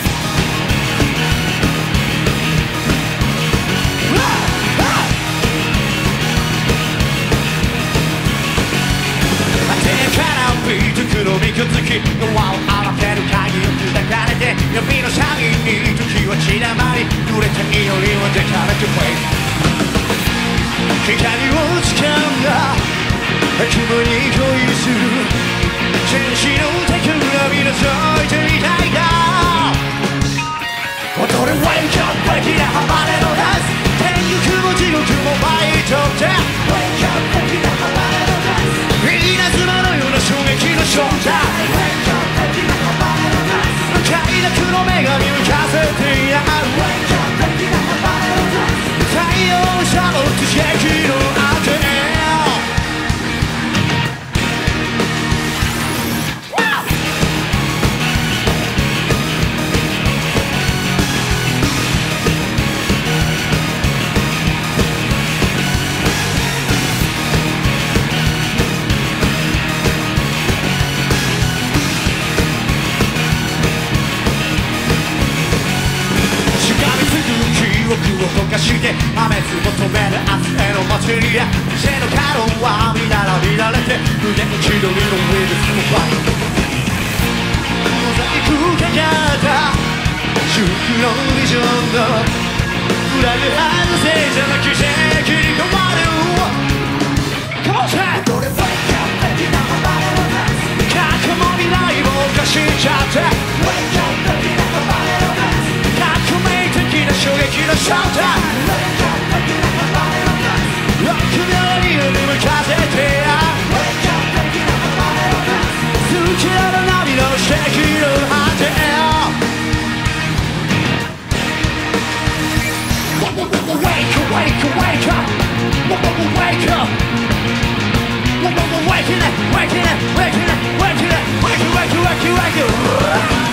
黒みくつきドアを開ける鍵を砕かれて闇のシャイに時は散らばり濡れた祈りをデカレクフェイ光をつかんだ悪夢に恋する天使の手から見覗いてみたいだ踊れ Wake up 大きなハレのダンス天国も地獄も前にとって Wake up 大きなハレのダンス稲妻のような衝撃の瞬間快楽の女神浮かせてやる太陽のシャドウと刺激の当て溶かして破滅求める明日への祭りや背の角は見られて腕に千鳥のウイルスのファイトモザイクかかった祝福のビジョンの裏切らぬせいじゃなく奇跡に変わる Come on say どれ Wake up 的なハレのダンス過去も未来も犯しちゃって Wake up 的なハレのダンス革命的な衝撃のシャウター6秒に向かせてや好きなの波の奇跡の果て Wake up, wake up, wake up Wake up Waking up, waking up, waking up, waking up Wake up, wake up, wake up, wake up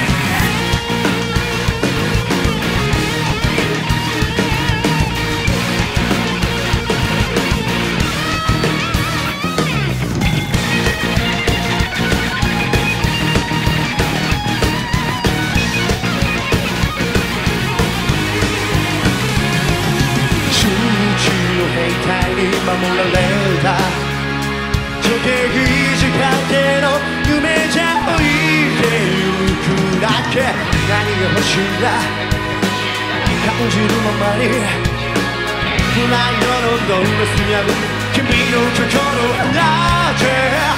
守られた時計時間での夢じゃ置いてゆくだけ何が欲しいんだ感じるままにプライドのドレスにある君の心放て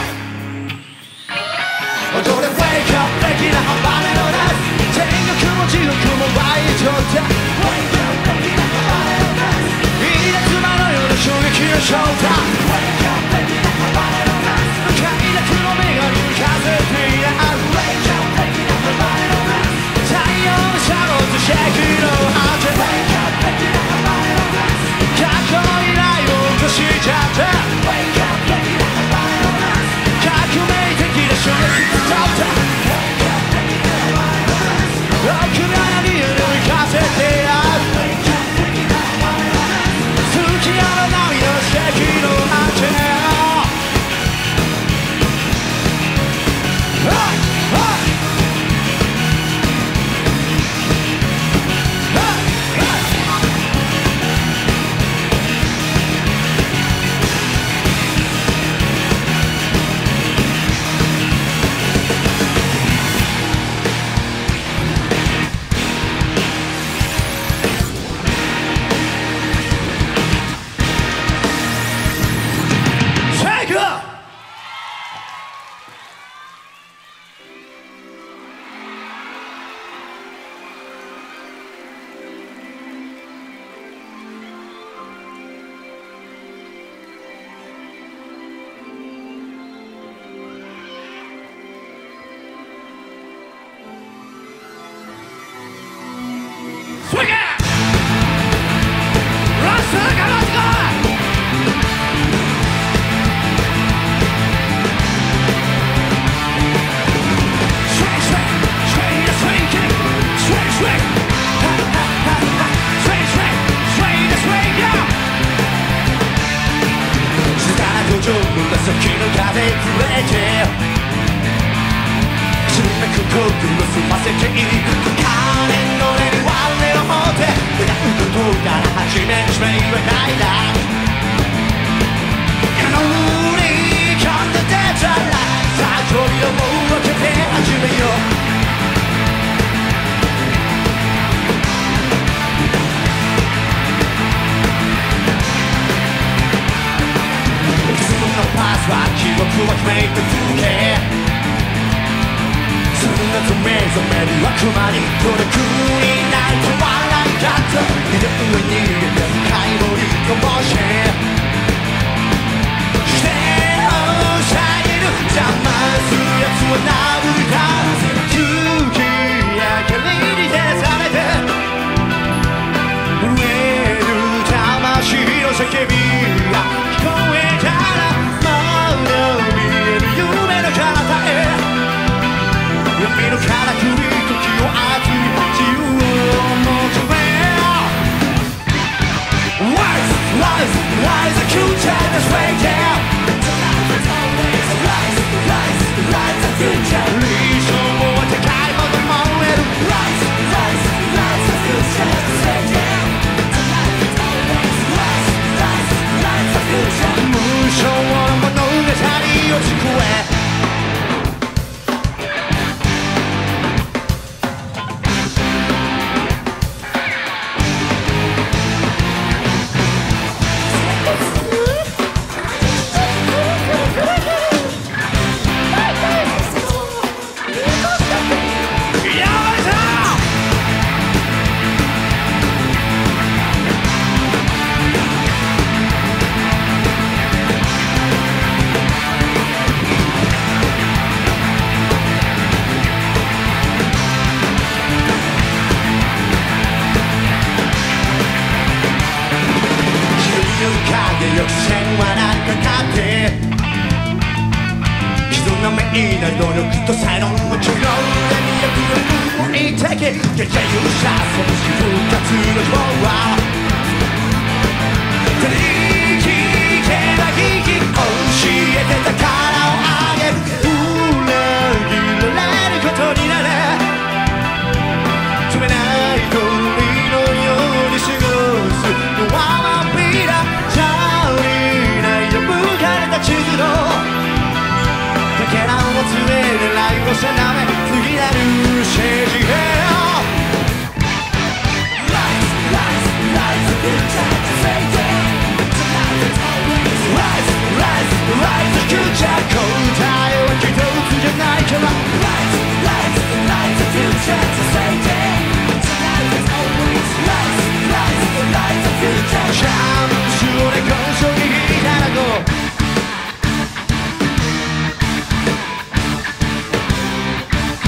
踊れ Wake up 的なハレのダンス天国も地獄もバイトって Wake up 的なハレのダンス稲妻のような衝撃のショーター快楽の女神浮かせてやる太陽のシャドウとシェキの果て過去の未来を起こしちゃった革命的な衝撃のショーター6秒に浮かせてやるいて締めくくりを済ませていく鐘の音に我を持って歌うことから始めちまいはないだ今のに噛んで出たらさあ扉を開けて始めようパスは記憶を決めて続け常々目覚める悪魔に孤独に泣いて笑い合った二度上に逃げて買い物にこぼして否定を遮る邪魔する奴は殴り倒せ勇気やけりに照らされて震える魂の叫びが聞こえたら闇のからくり時を熱い自由を求め Rise, rise, rise, the future is waiting Tonight is always rise, rise, rise, the future 理想を高いほど燃える Rise, rise, rise, the future is waiting Tonight is always rise, rise, rise, the future 無償の物語を軸へよく線はなんかかって人の目いない努力と才能の重要で魅力を置いてけ激勇者その復活の希望は手に聞けば聞き教えてたからをあげる裏切られることになれ止めない鳥のように過ごすのはビラ地図のかけらを連れ狙いを定め次なるステージへ Rise, rise, rise, the future is fading Tonight is always Rise, rise, rise, the future 答えは一つじゃないから Rise, rise, rise, the future is fading Tonight is always Rise, rise, rise, the future チャンスをねこそにいただこう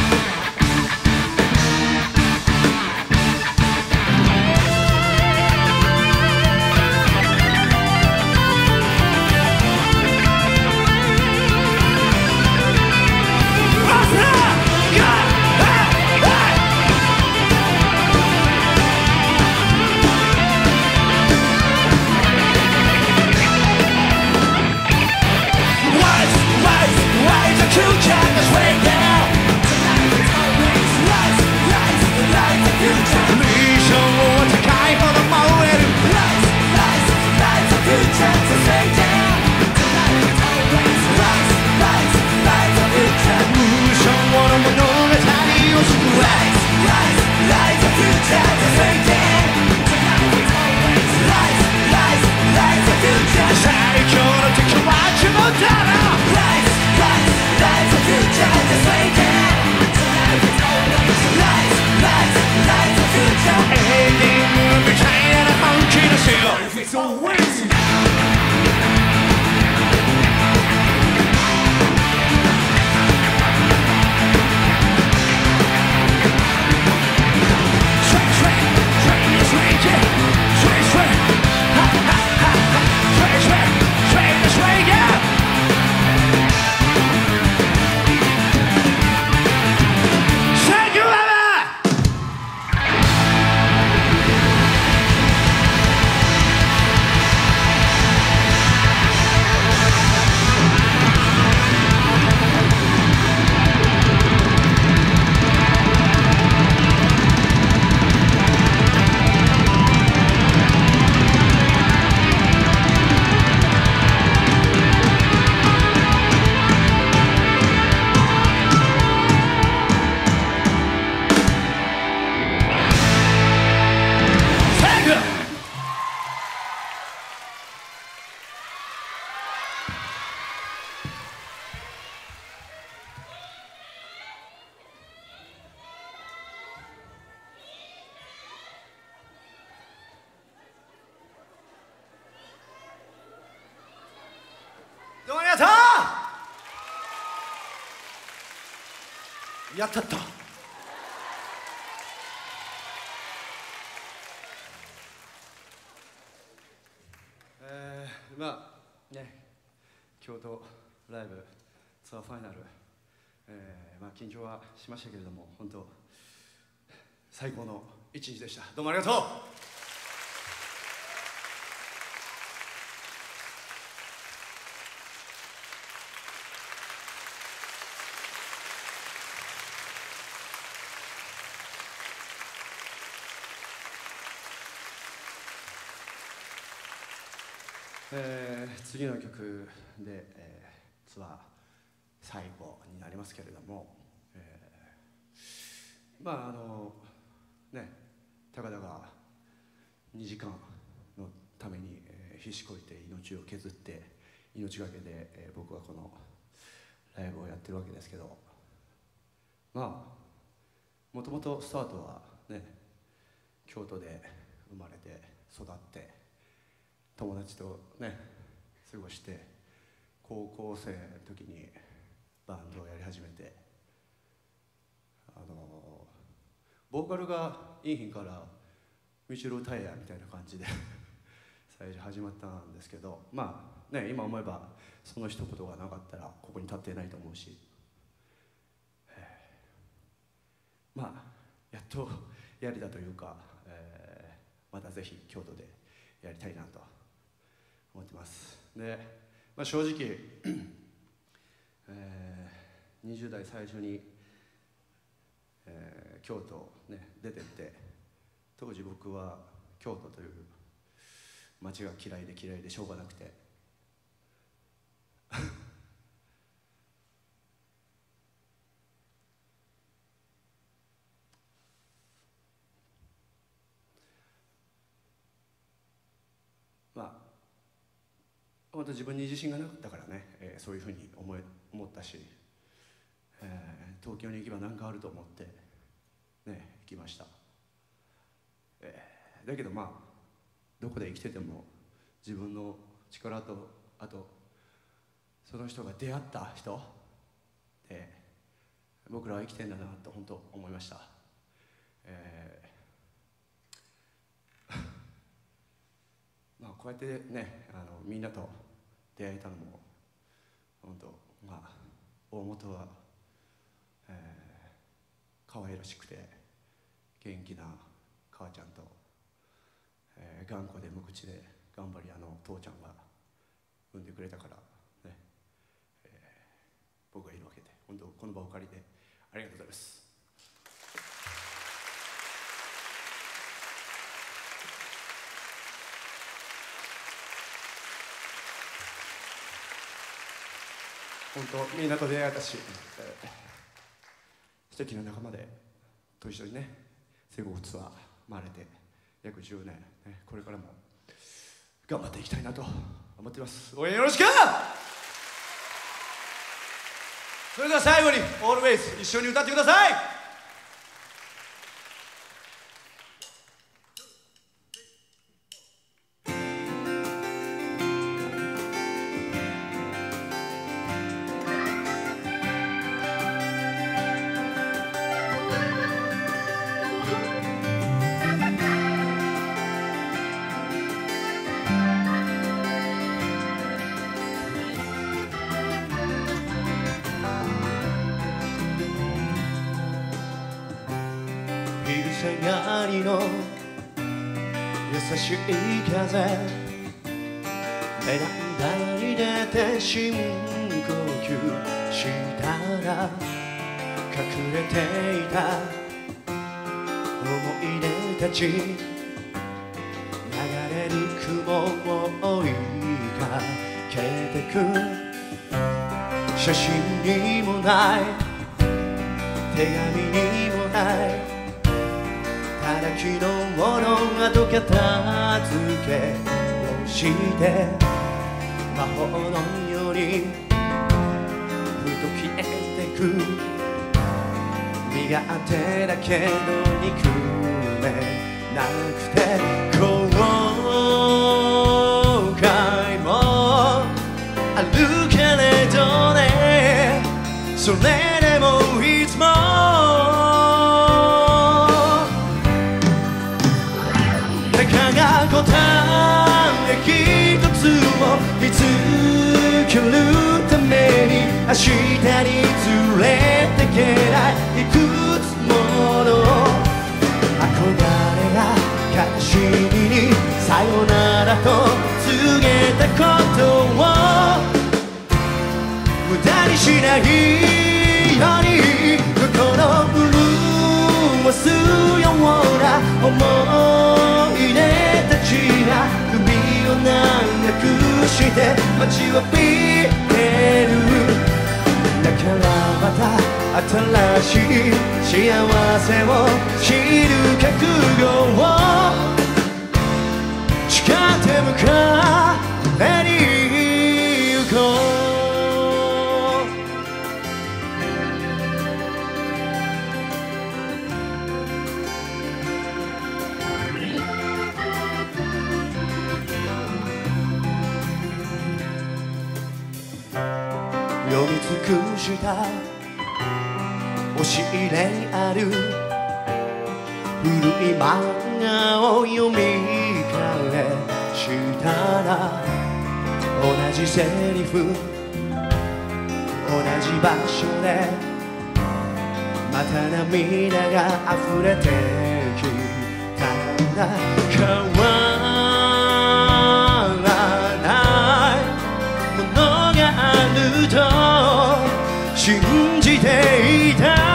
やったった。まあね、京都ライブツアーファイナル、まあ緊張はしましたけれども、本当最高の一日でした。どうもありがとう。次の曲で、ツアー最後になりますけれども、まあね、たかだか2時間のために、必死こいて命を削って命がけで、僕はこのライブをやってるわけですけど、まあもともとスタートはね、京都で生まれて育って友達とね過ごして、高校生の時にバンドをやり始めて、ボーカルがいい日からミチュロタイヤみたいな感じで最初始まったんですけど、まあね、今思えばその一言がなかったらここに立ってないと思うし、まあやっとやりだというか、またぜひ京都でやりたいなと思ってます。で、まあ、正直、20代最初に、京都、ね、出てって、当時僕は京都という街が嫌いでしょうがなくてまあ本当自分に自信がなかったからね、そういうふうに思ったし、東京に行けば何かあると思ってね行きました。だけどまあどこで生きてても自分の力と、あとその人が出会った人で僕らは生きてんだなと本当思いました。まあこうやってね、みんなと出会えたのも本当、まあ大元は、可愛らしくて元気な母ちゃんと、頑固で無口で頑張り屋の父ちゃんが産んでくれたからね、僕がいるわけで、本当この場を借りてありがとうございます。本当みんなと出会えたし、素敵な仲間でと一緒にね全国ツアー回れて約10年、ね、これからも頑張っていきたいなと思っています。応援よろしく。それでは最後に Always 一緒に歌ってください。昼下がりの優しい風、ベランダに出て深呼吸したら隠れていた思い出たち、流れる雲を追いかけてく、写真にもない手紙にもない、ただ昨日の後片付けをして魔法のようにふと消えてく、身勝手だけど憎めなくて後悔もあるけれどね、それでもいつもけるために明日に連れてけないいくつもの憧れや悲しみにさよならと告げたことを無駄にしないように心潤すような思い出たちが首を長くして待ちわびてるだからまた新しい幸せを知る覚悟を誓って迎えに行こう読み尽くした押し入れにある古い漫画を読み返したら同じセリフ同じ場所でまた涙が溢れてきたんだ変わらないものがあると信じていた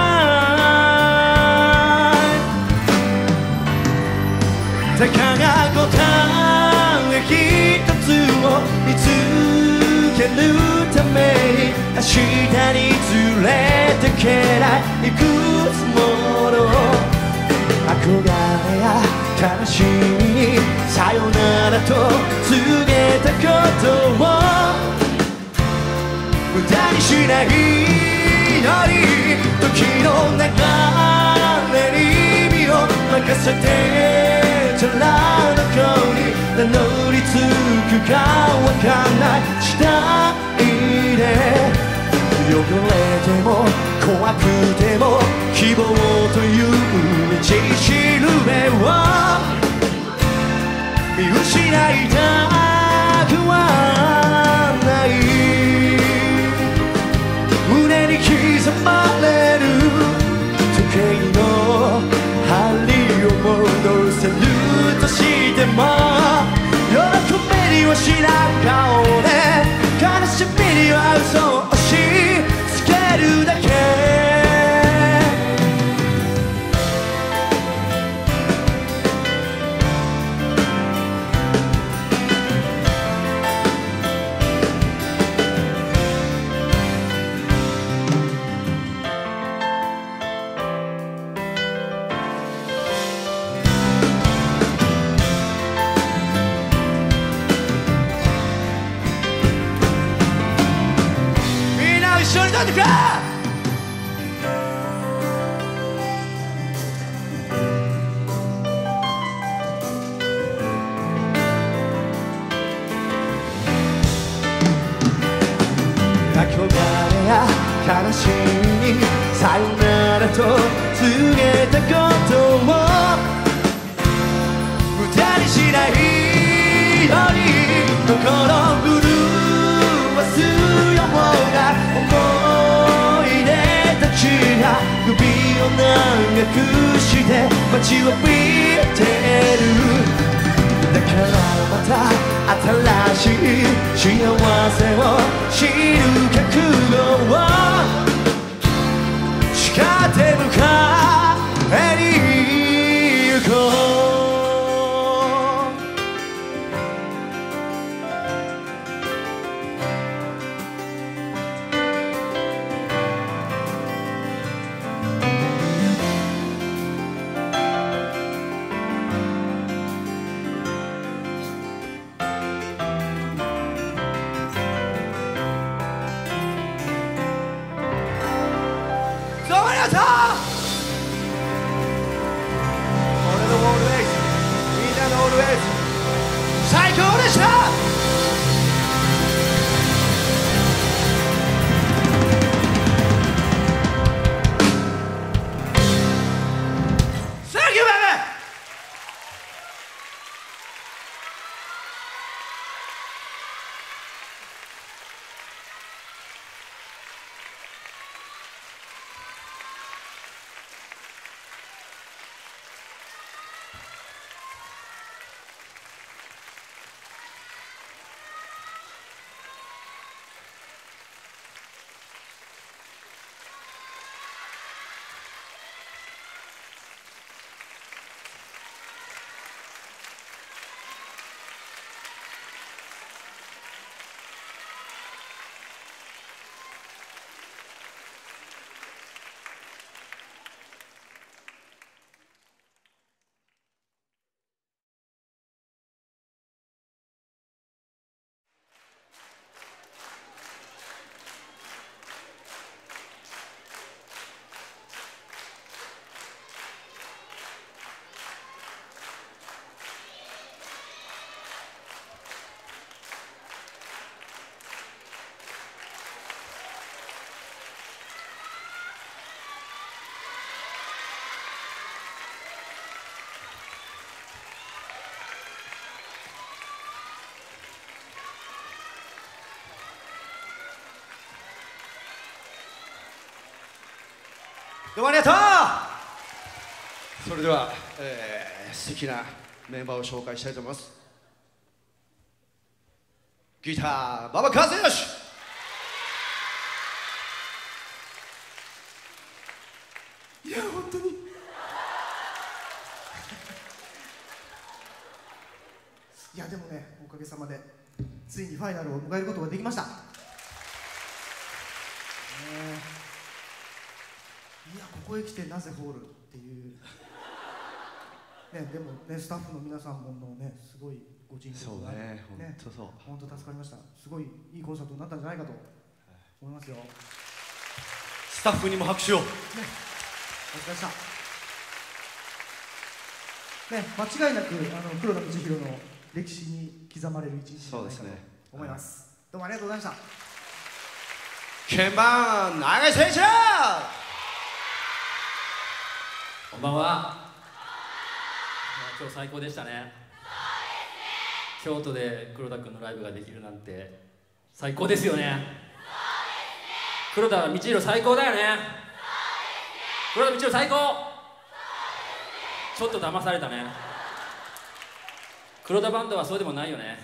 たかが答え一つを見つけるために明日に連れてけないいくつもの憧れや悲しみにさよならと告げたことを無駄にしないように時の流れに身を任せてチャラの子に名乗りつくかわかんない時代で汚れても怖くても希望という道しるべを見失いたくはない胸に刻まれる時計の針を戻せるとしても喜びには白顔で悲しみには嘘を押し付けるだけ一緒に歌ってくれ憧れや悲しみにさよならと告げたことを無駄にしないように心震わすような思い出たちが首を長くして待ちわびてるだからまた新しい幸せを知る覚悟を誓って迎えに行こうどうもありがとうどうもありがとう。それでは、素敵なメンバーを紹介したいと思います。ギター馬場和義、 いや本当にいやでもね、おかげさまでついにファイナルを迎えることができました。いや、ここへ来てなぜホールっていうね、でもね、スタッフの皆さんものね、すごいご尽力がね、本当そう、 本当助かりました。すごいいいコンサートになったんじゃないかと思いますよ。 スタッフにも拍手を。 ね、お疲れ様でした。ね、間違いなく黒田光弘の歴史に刻まれる一日じゃないかと思います。どうもありがとうございました。 鍵盤長井選手、 こんばんは。今日最高でしたね。京都で黒田君のライブができるなんて最高ですよね。黒田道弘最高だよね。黒田道弘最高。ちょっと騙されたね。黒田バンドはそうでもないよね。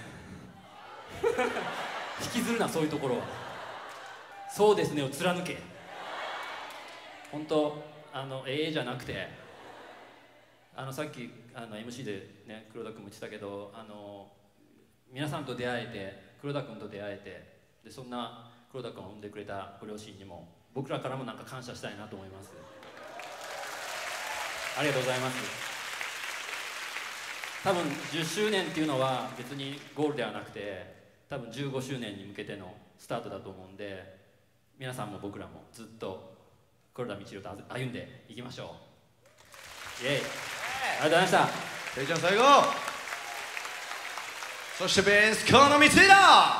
引きずるな、そういうところは。そうですねを貫け。本当じゃなくて、さっきMC でね、黒田君も言ってたけど、皆さんと出会えて、黒田君と出会えて、でそんな黒田君を生んでくれたご両親にも僕らからもなんか感謝したいなと思います。ありがとうございます。多分10周年っていうのは別にゴールではなくて、多分15周年に向けてのスタートだと思うんで、皆さんも僕らもずっと黒田道弘と歩んでいきましょう。イエイ、ありがとうございました。 ていちゃん最後。そしてベース河野光弘。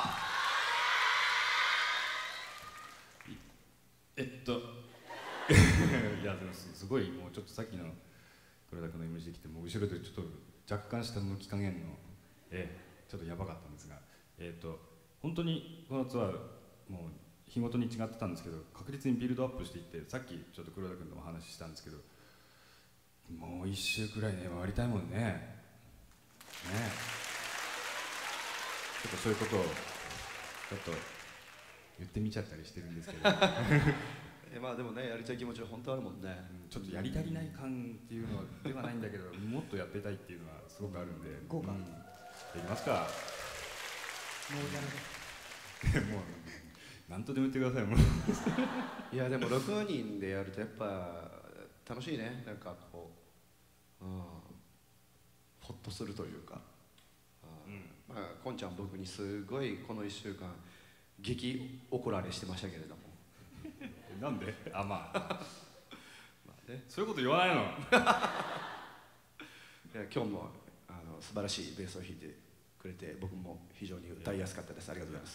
いやでもすごい、もうちょっとさっきの黒田君の MC 来て、もう後ろでちょっと若干下向き加減のちょっとやばかったんですが、本当にこのツアーもう日ごとに違ってたんですけど、確実にビルドアップしていって、さっきちょっと黒田君とも話したんですけど、もう1周くらいね回りたいもんね。ちょっとそういうことをちょっと言ってみちゃったりしてるんですけどまあでもね、やりたい気持ちは本当あるもんね。 ちょっとやり足りない感っていうのではないんだけど、もっとやってたいっていうのはすごくあるんで、 豪華、 できますか。 もうやるもう何とでも言ってくださいもういやでも6人でやるとやっぱ楽しいね。なんかこう、ほっとするというか、まあこんちゃん僕にすごいこの1週間激怒られしてましたけれどもなんでまあまあね、 そういうこと言わないのいや今日も素晴らしいベースを弾いてくれて、僕も非常に歌いやすかったです。ありがとうございます。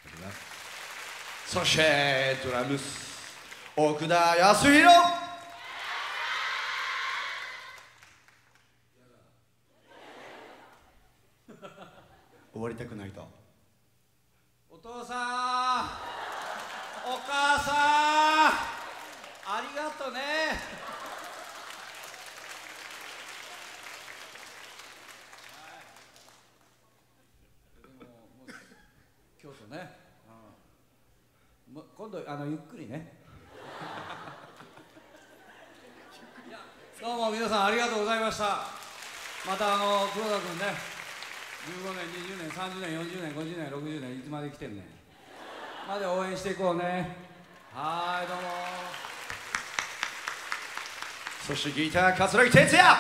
そしてドラムス奥田康弘。終わりたくないと。 お父さん、お母さん、ありがとね。でも京都ね、今度ゆっくりね。どうも皆さんありがとうございました。また黒田君ね、15年、20年、30年、40年、50年、60年、いつまで来てんねん。まで応援していこうね。はーい、どうも。 そしてギター桂木哲也。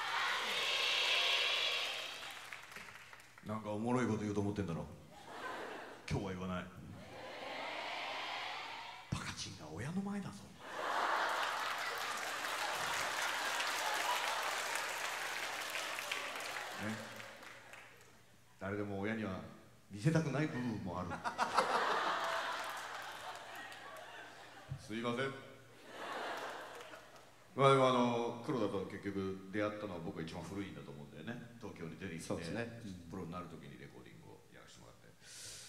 なんかおもろいこと言うと思ってんだろ。今日は言わない。バカチンが親の前だぞ。ね、誰でも親には見せたくない部分もある。すいません。まあでも黒田と結局出会ったのは僕が一番古いんだと思うんだよね。東京に出てきて、 そうですね、 プロになる時にレコーディングをやらせてもらって、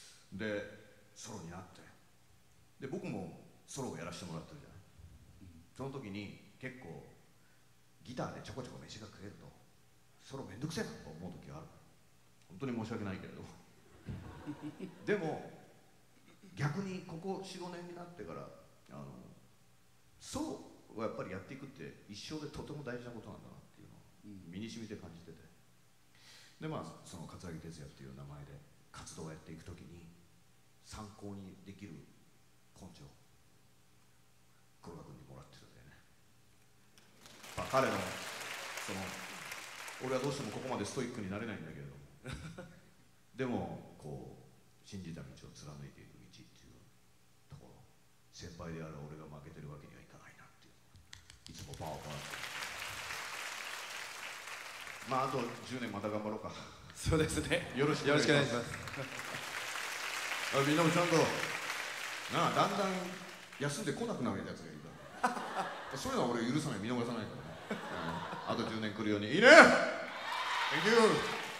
でソロになって、で僕もソロをやらせてもらってるじゃない。 その時に結構ギターでちょこちょこ飯が食えるとソロめんどくせえなと思う時がある。本当に申し訳ないけれどでも逆にここ 4,5 年になってからソロをやっぱりやっていくって一生でとても大事なことなんだなっていうのを身に染みて感じてて、でまあその桂木哲也っていう名前で活動をやっていくときに参考にできる根性黒田君にもらってるんだよね。彼のその俺はどうしてもここまでストイックになれないんだけれどもでもこう信じた道を貫いていく道っていうところ、先輩である俺が負けてるわけにはいかないなっていう、いつもパワーをもらって、まああと10年また頑張ろうか。 そうですね、 よろしくお願いします。みんなもちゃんとなあ、だんだん休んでこなくなるやつがいるからそういうのは俺許さない、見逃さないからね、あと10年来るように。いいね。 Thank you。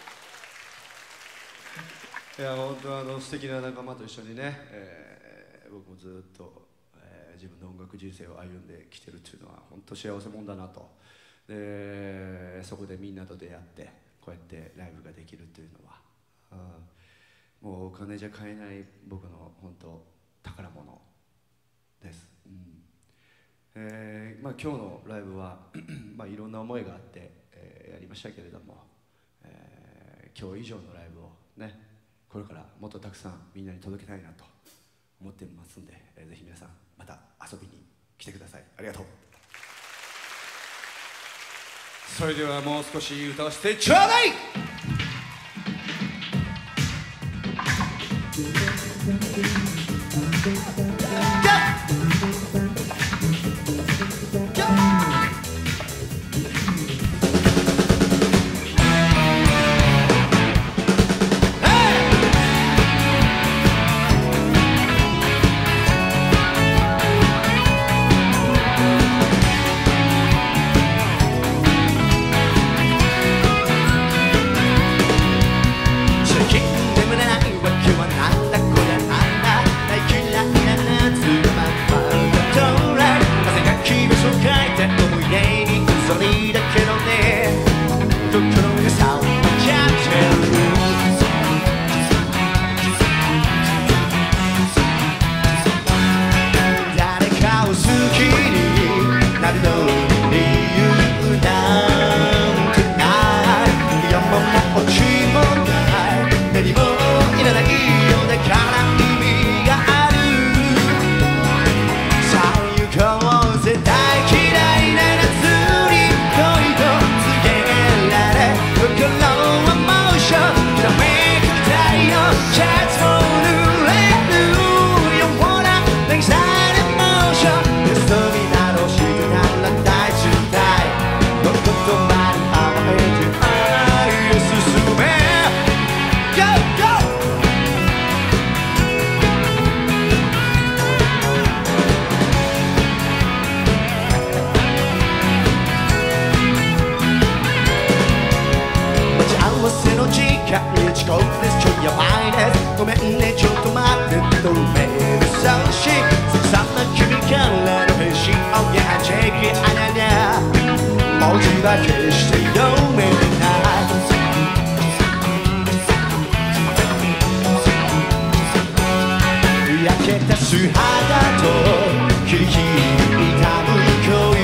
いや本当素敵な仲間と一緒にね、僕もずっと、自分の音楽人生を歩んできてるっていうのは本当幸せもんだなと。でそこでみんなと出会ってこうやってライブができるっていうのは、もうお金じゃ買えない僕の本当宝物です。まあ、今日のライブはまあいろんな思いがあって、やりましたけれども、今日以上のライブをねこれからもっとたくさんみんなに届けたいなと思ってますんで、ぜひ皆さんまた遊びに来てください。ありがとう。 それではもう少し歌わせてちょうだい。 ごめんねちょっと待ってとメール送信さま君からの返信 Oh yeah check it あらら文字は決して読めない焼けた素肌と切り開く恋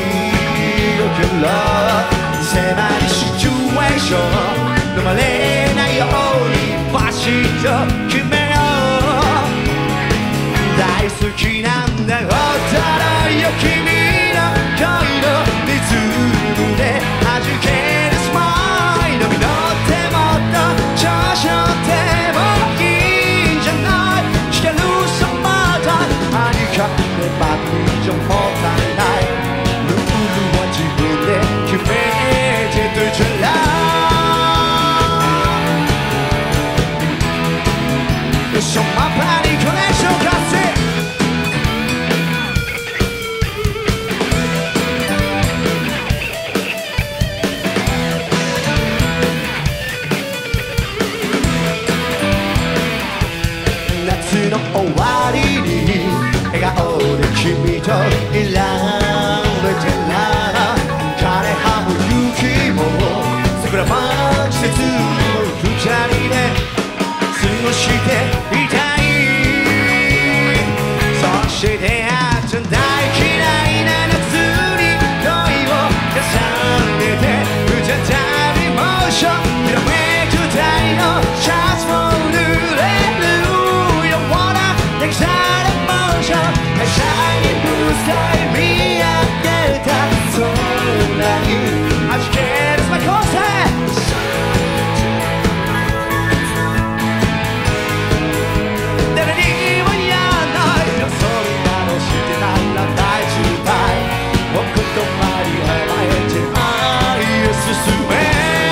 心狭いシチュエーション飲まれないようにバシッと決めよう大好きなんだ驚いよ君の恋のリズムで弾けるスマイル実ってもっと調子乗ってもいいんじゃない光るサマータイムありかけば以上もったいないルールは自分で決めてるじゃないSo my body connection got it夏の終わりに笑顔で君といられに弾けるスマイコース誰にも言わないよそんなのしてないら大渋滞お言葉に甘えて愛へ進め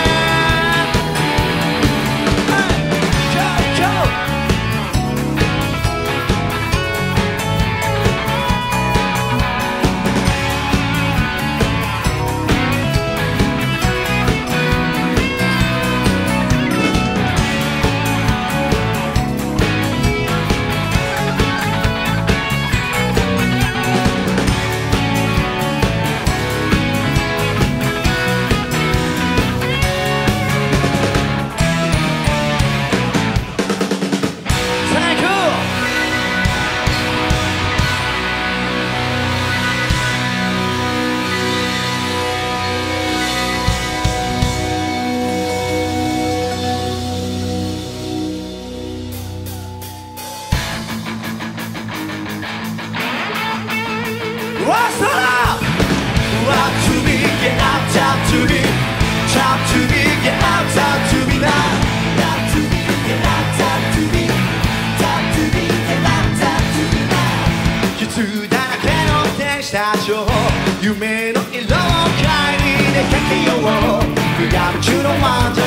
夢の色を買いに出かけよう無我夢中のワンダ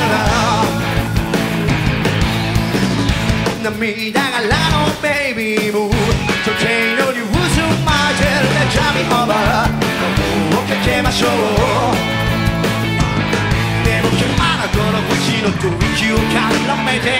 ー涙がらのベイビーム時計のニュース巻いてるねジャミオーバーもうかけましょうでも今まだこの星の吐息を絡めて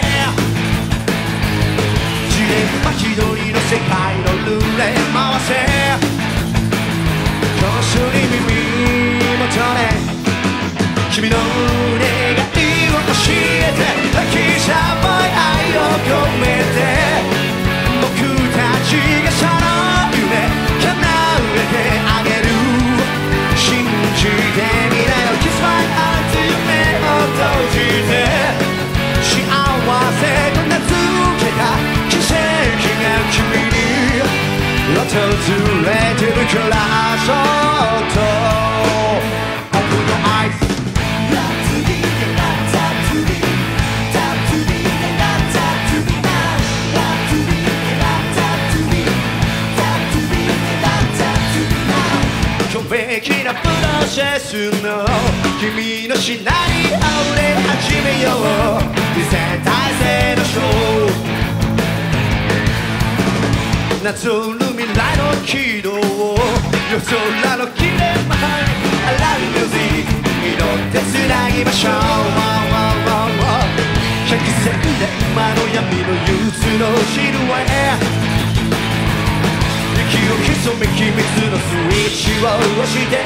自然は千鳥の世界のルーレ回せ一緒に耳元で君の願いを教えてラッキーシャンボイ愛を込めて僕たちがその夢叶えてあげる信じてみなよ Kiss my heart 夢を閉じて幸せと名付けた奇跡が君に訪れてるからそっと Open your eyes完璧なプロセスの君のシナリオで始めよう全体制のショーなぞる未来の軌道を夜空の切れ間にI love you music 祈って繋ぎましょう百戦錬磨の闇の憂鬱のシルエット息を潜め秘密のスイッチを押して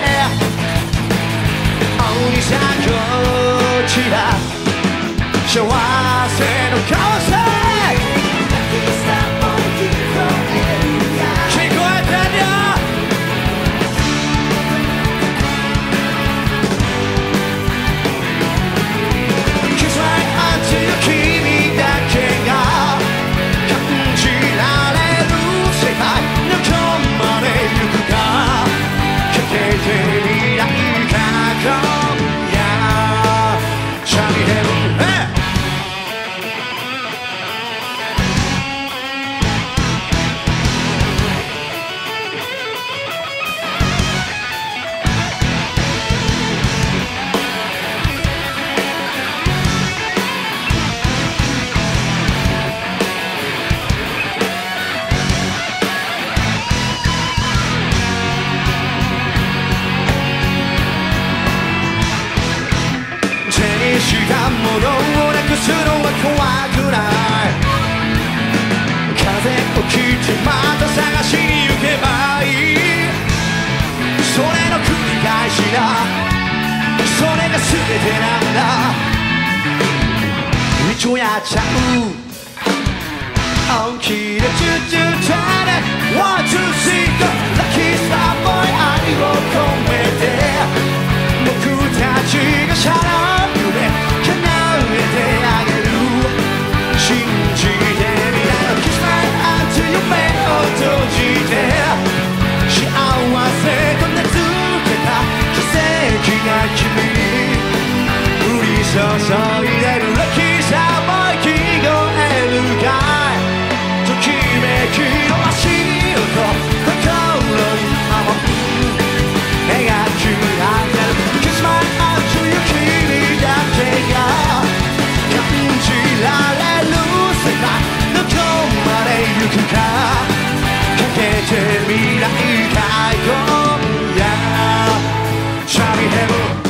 青に咲くこちら幸せの顔さ君だけが感じられる世界どこまで行くかかけてみないか今夜シャミヘルしたものをなくすのは怖くない風を切ってまた探しに行けばいいそれの繰り返しだそれが全てなんだ一応やっちゃう本気でチュチュチャレワンツースリーゴーラッキースターボーイ愛を込めて僕たちがシャラー夢叶えてあげる信じてみなよ Kiss my heart 夢を閉じて幸せと名付けた奇跡が君に降り注いでる歴史も生き越えるかいときめきの足音心に甘く描き上げる Kiss my eyes to you 君だけが感じられる世界どこまで行くかかけて未来か今夜 Shall we have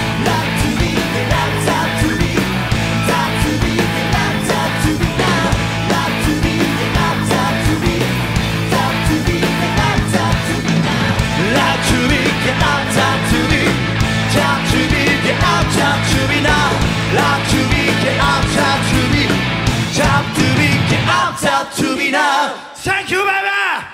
to me now. Thank you, baby.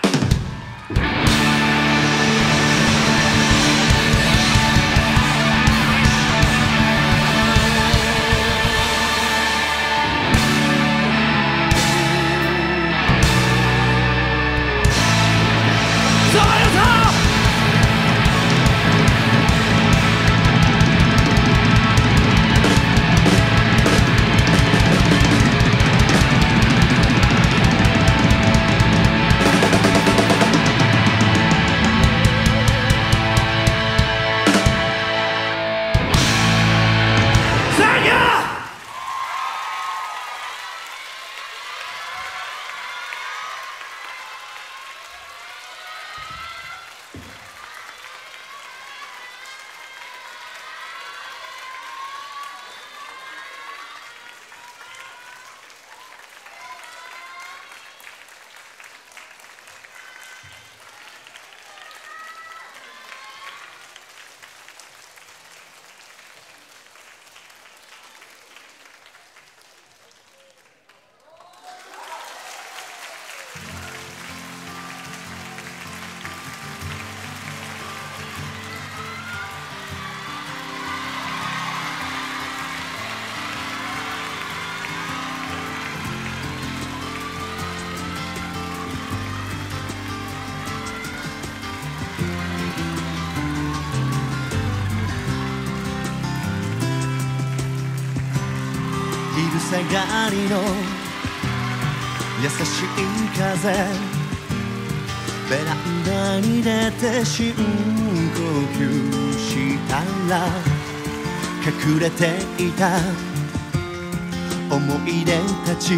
下がりの優しい風ベランダに出て深呼吸したら隠れていた思い出たち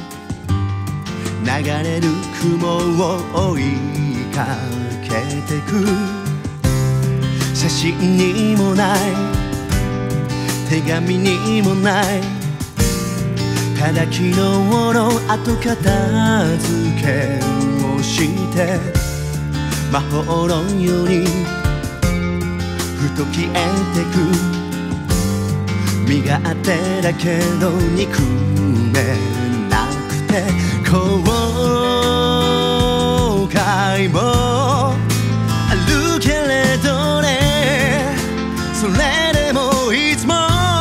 流れる雲を追いかけてく写真にもない手紙にもないただ昨日の後片付けをして魔法のようにふと消えてく身勝手だけど憎めなくて後悔もあるけれどねそれでもいつも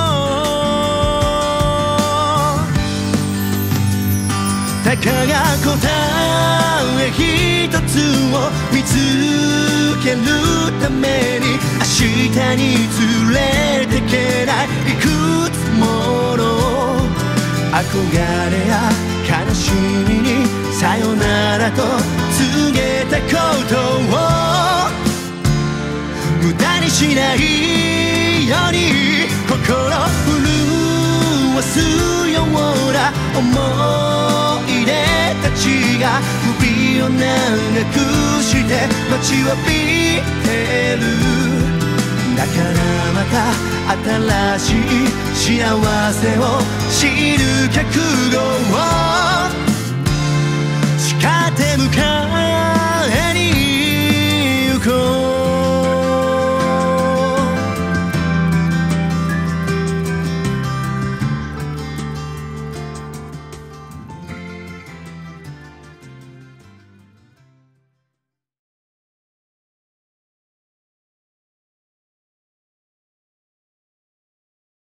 たかが答え一つを見つけるために明日に連れてけないいくつもの憧れや悲しみにさよならと告げたことを無駄にしないように心潤すような思い出たちが首を長くして待ちわびてるだからまた新しい幸せを知る覚悟を誓って迎え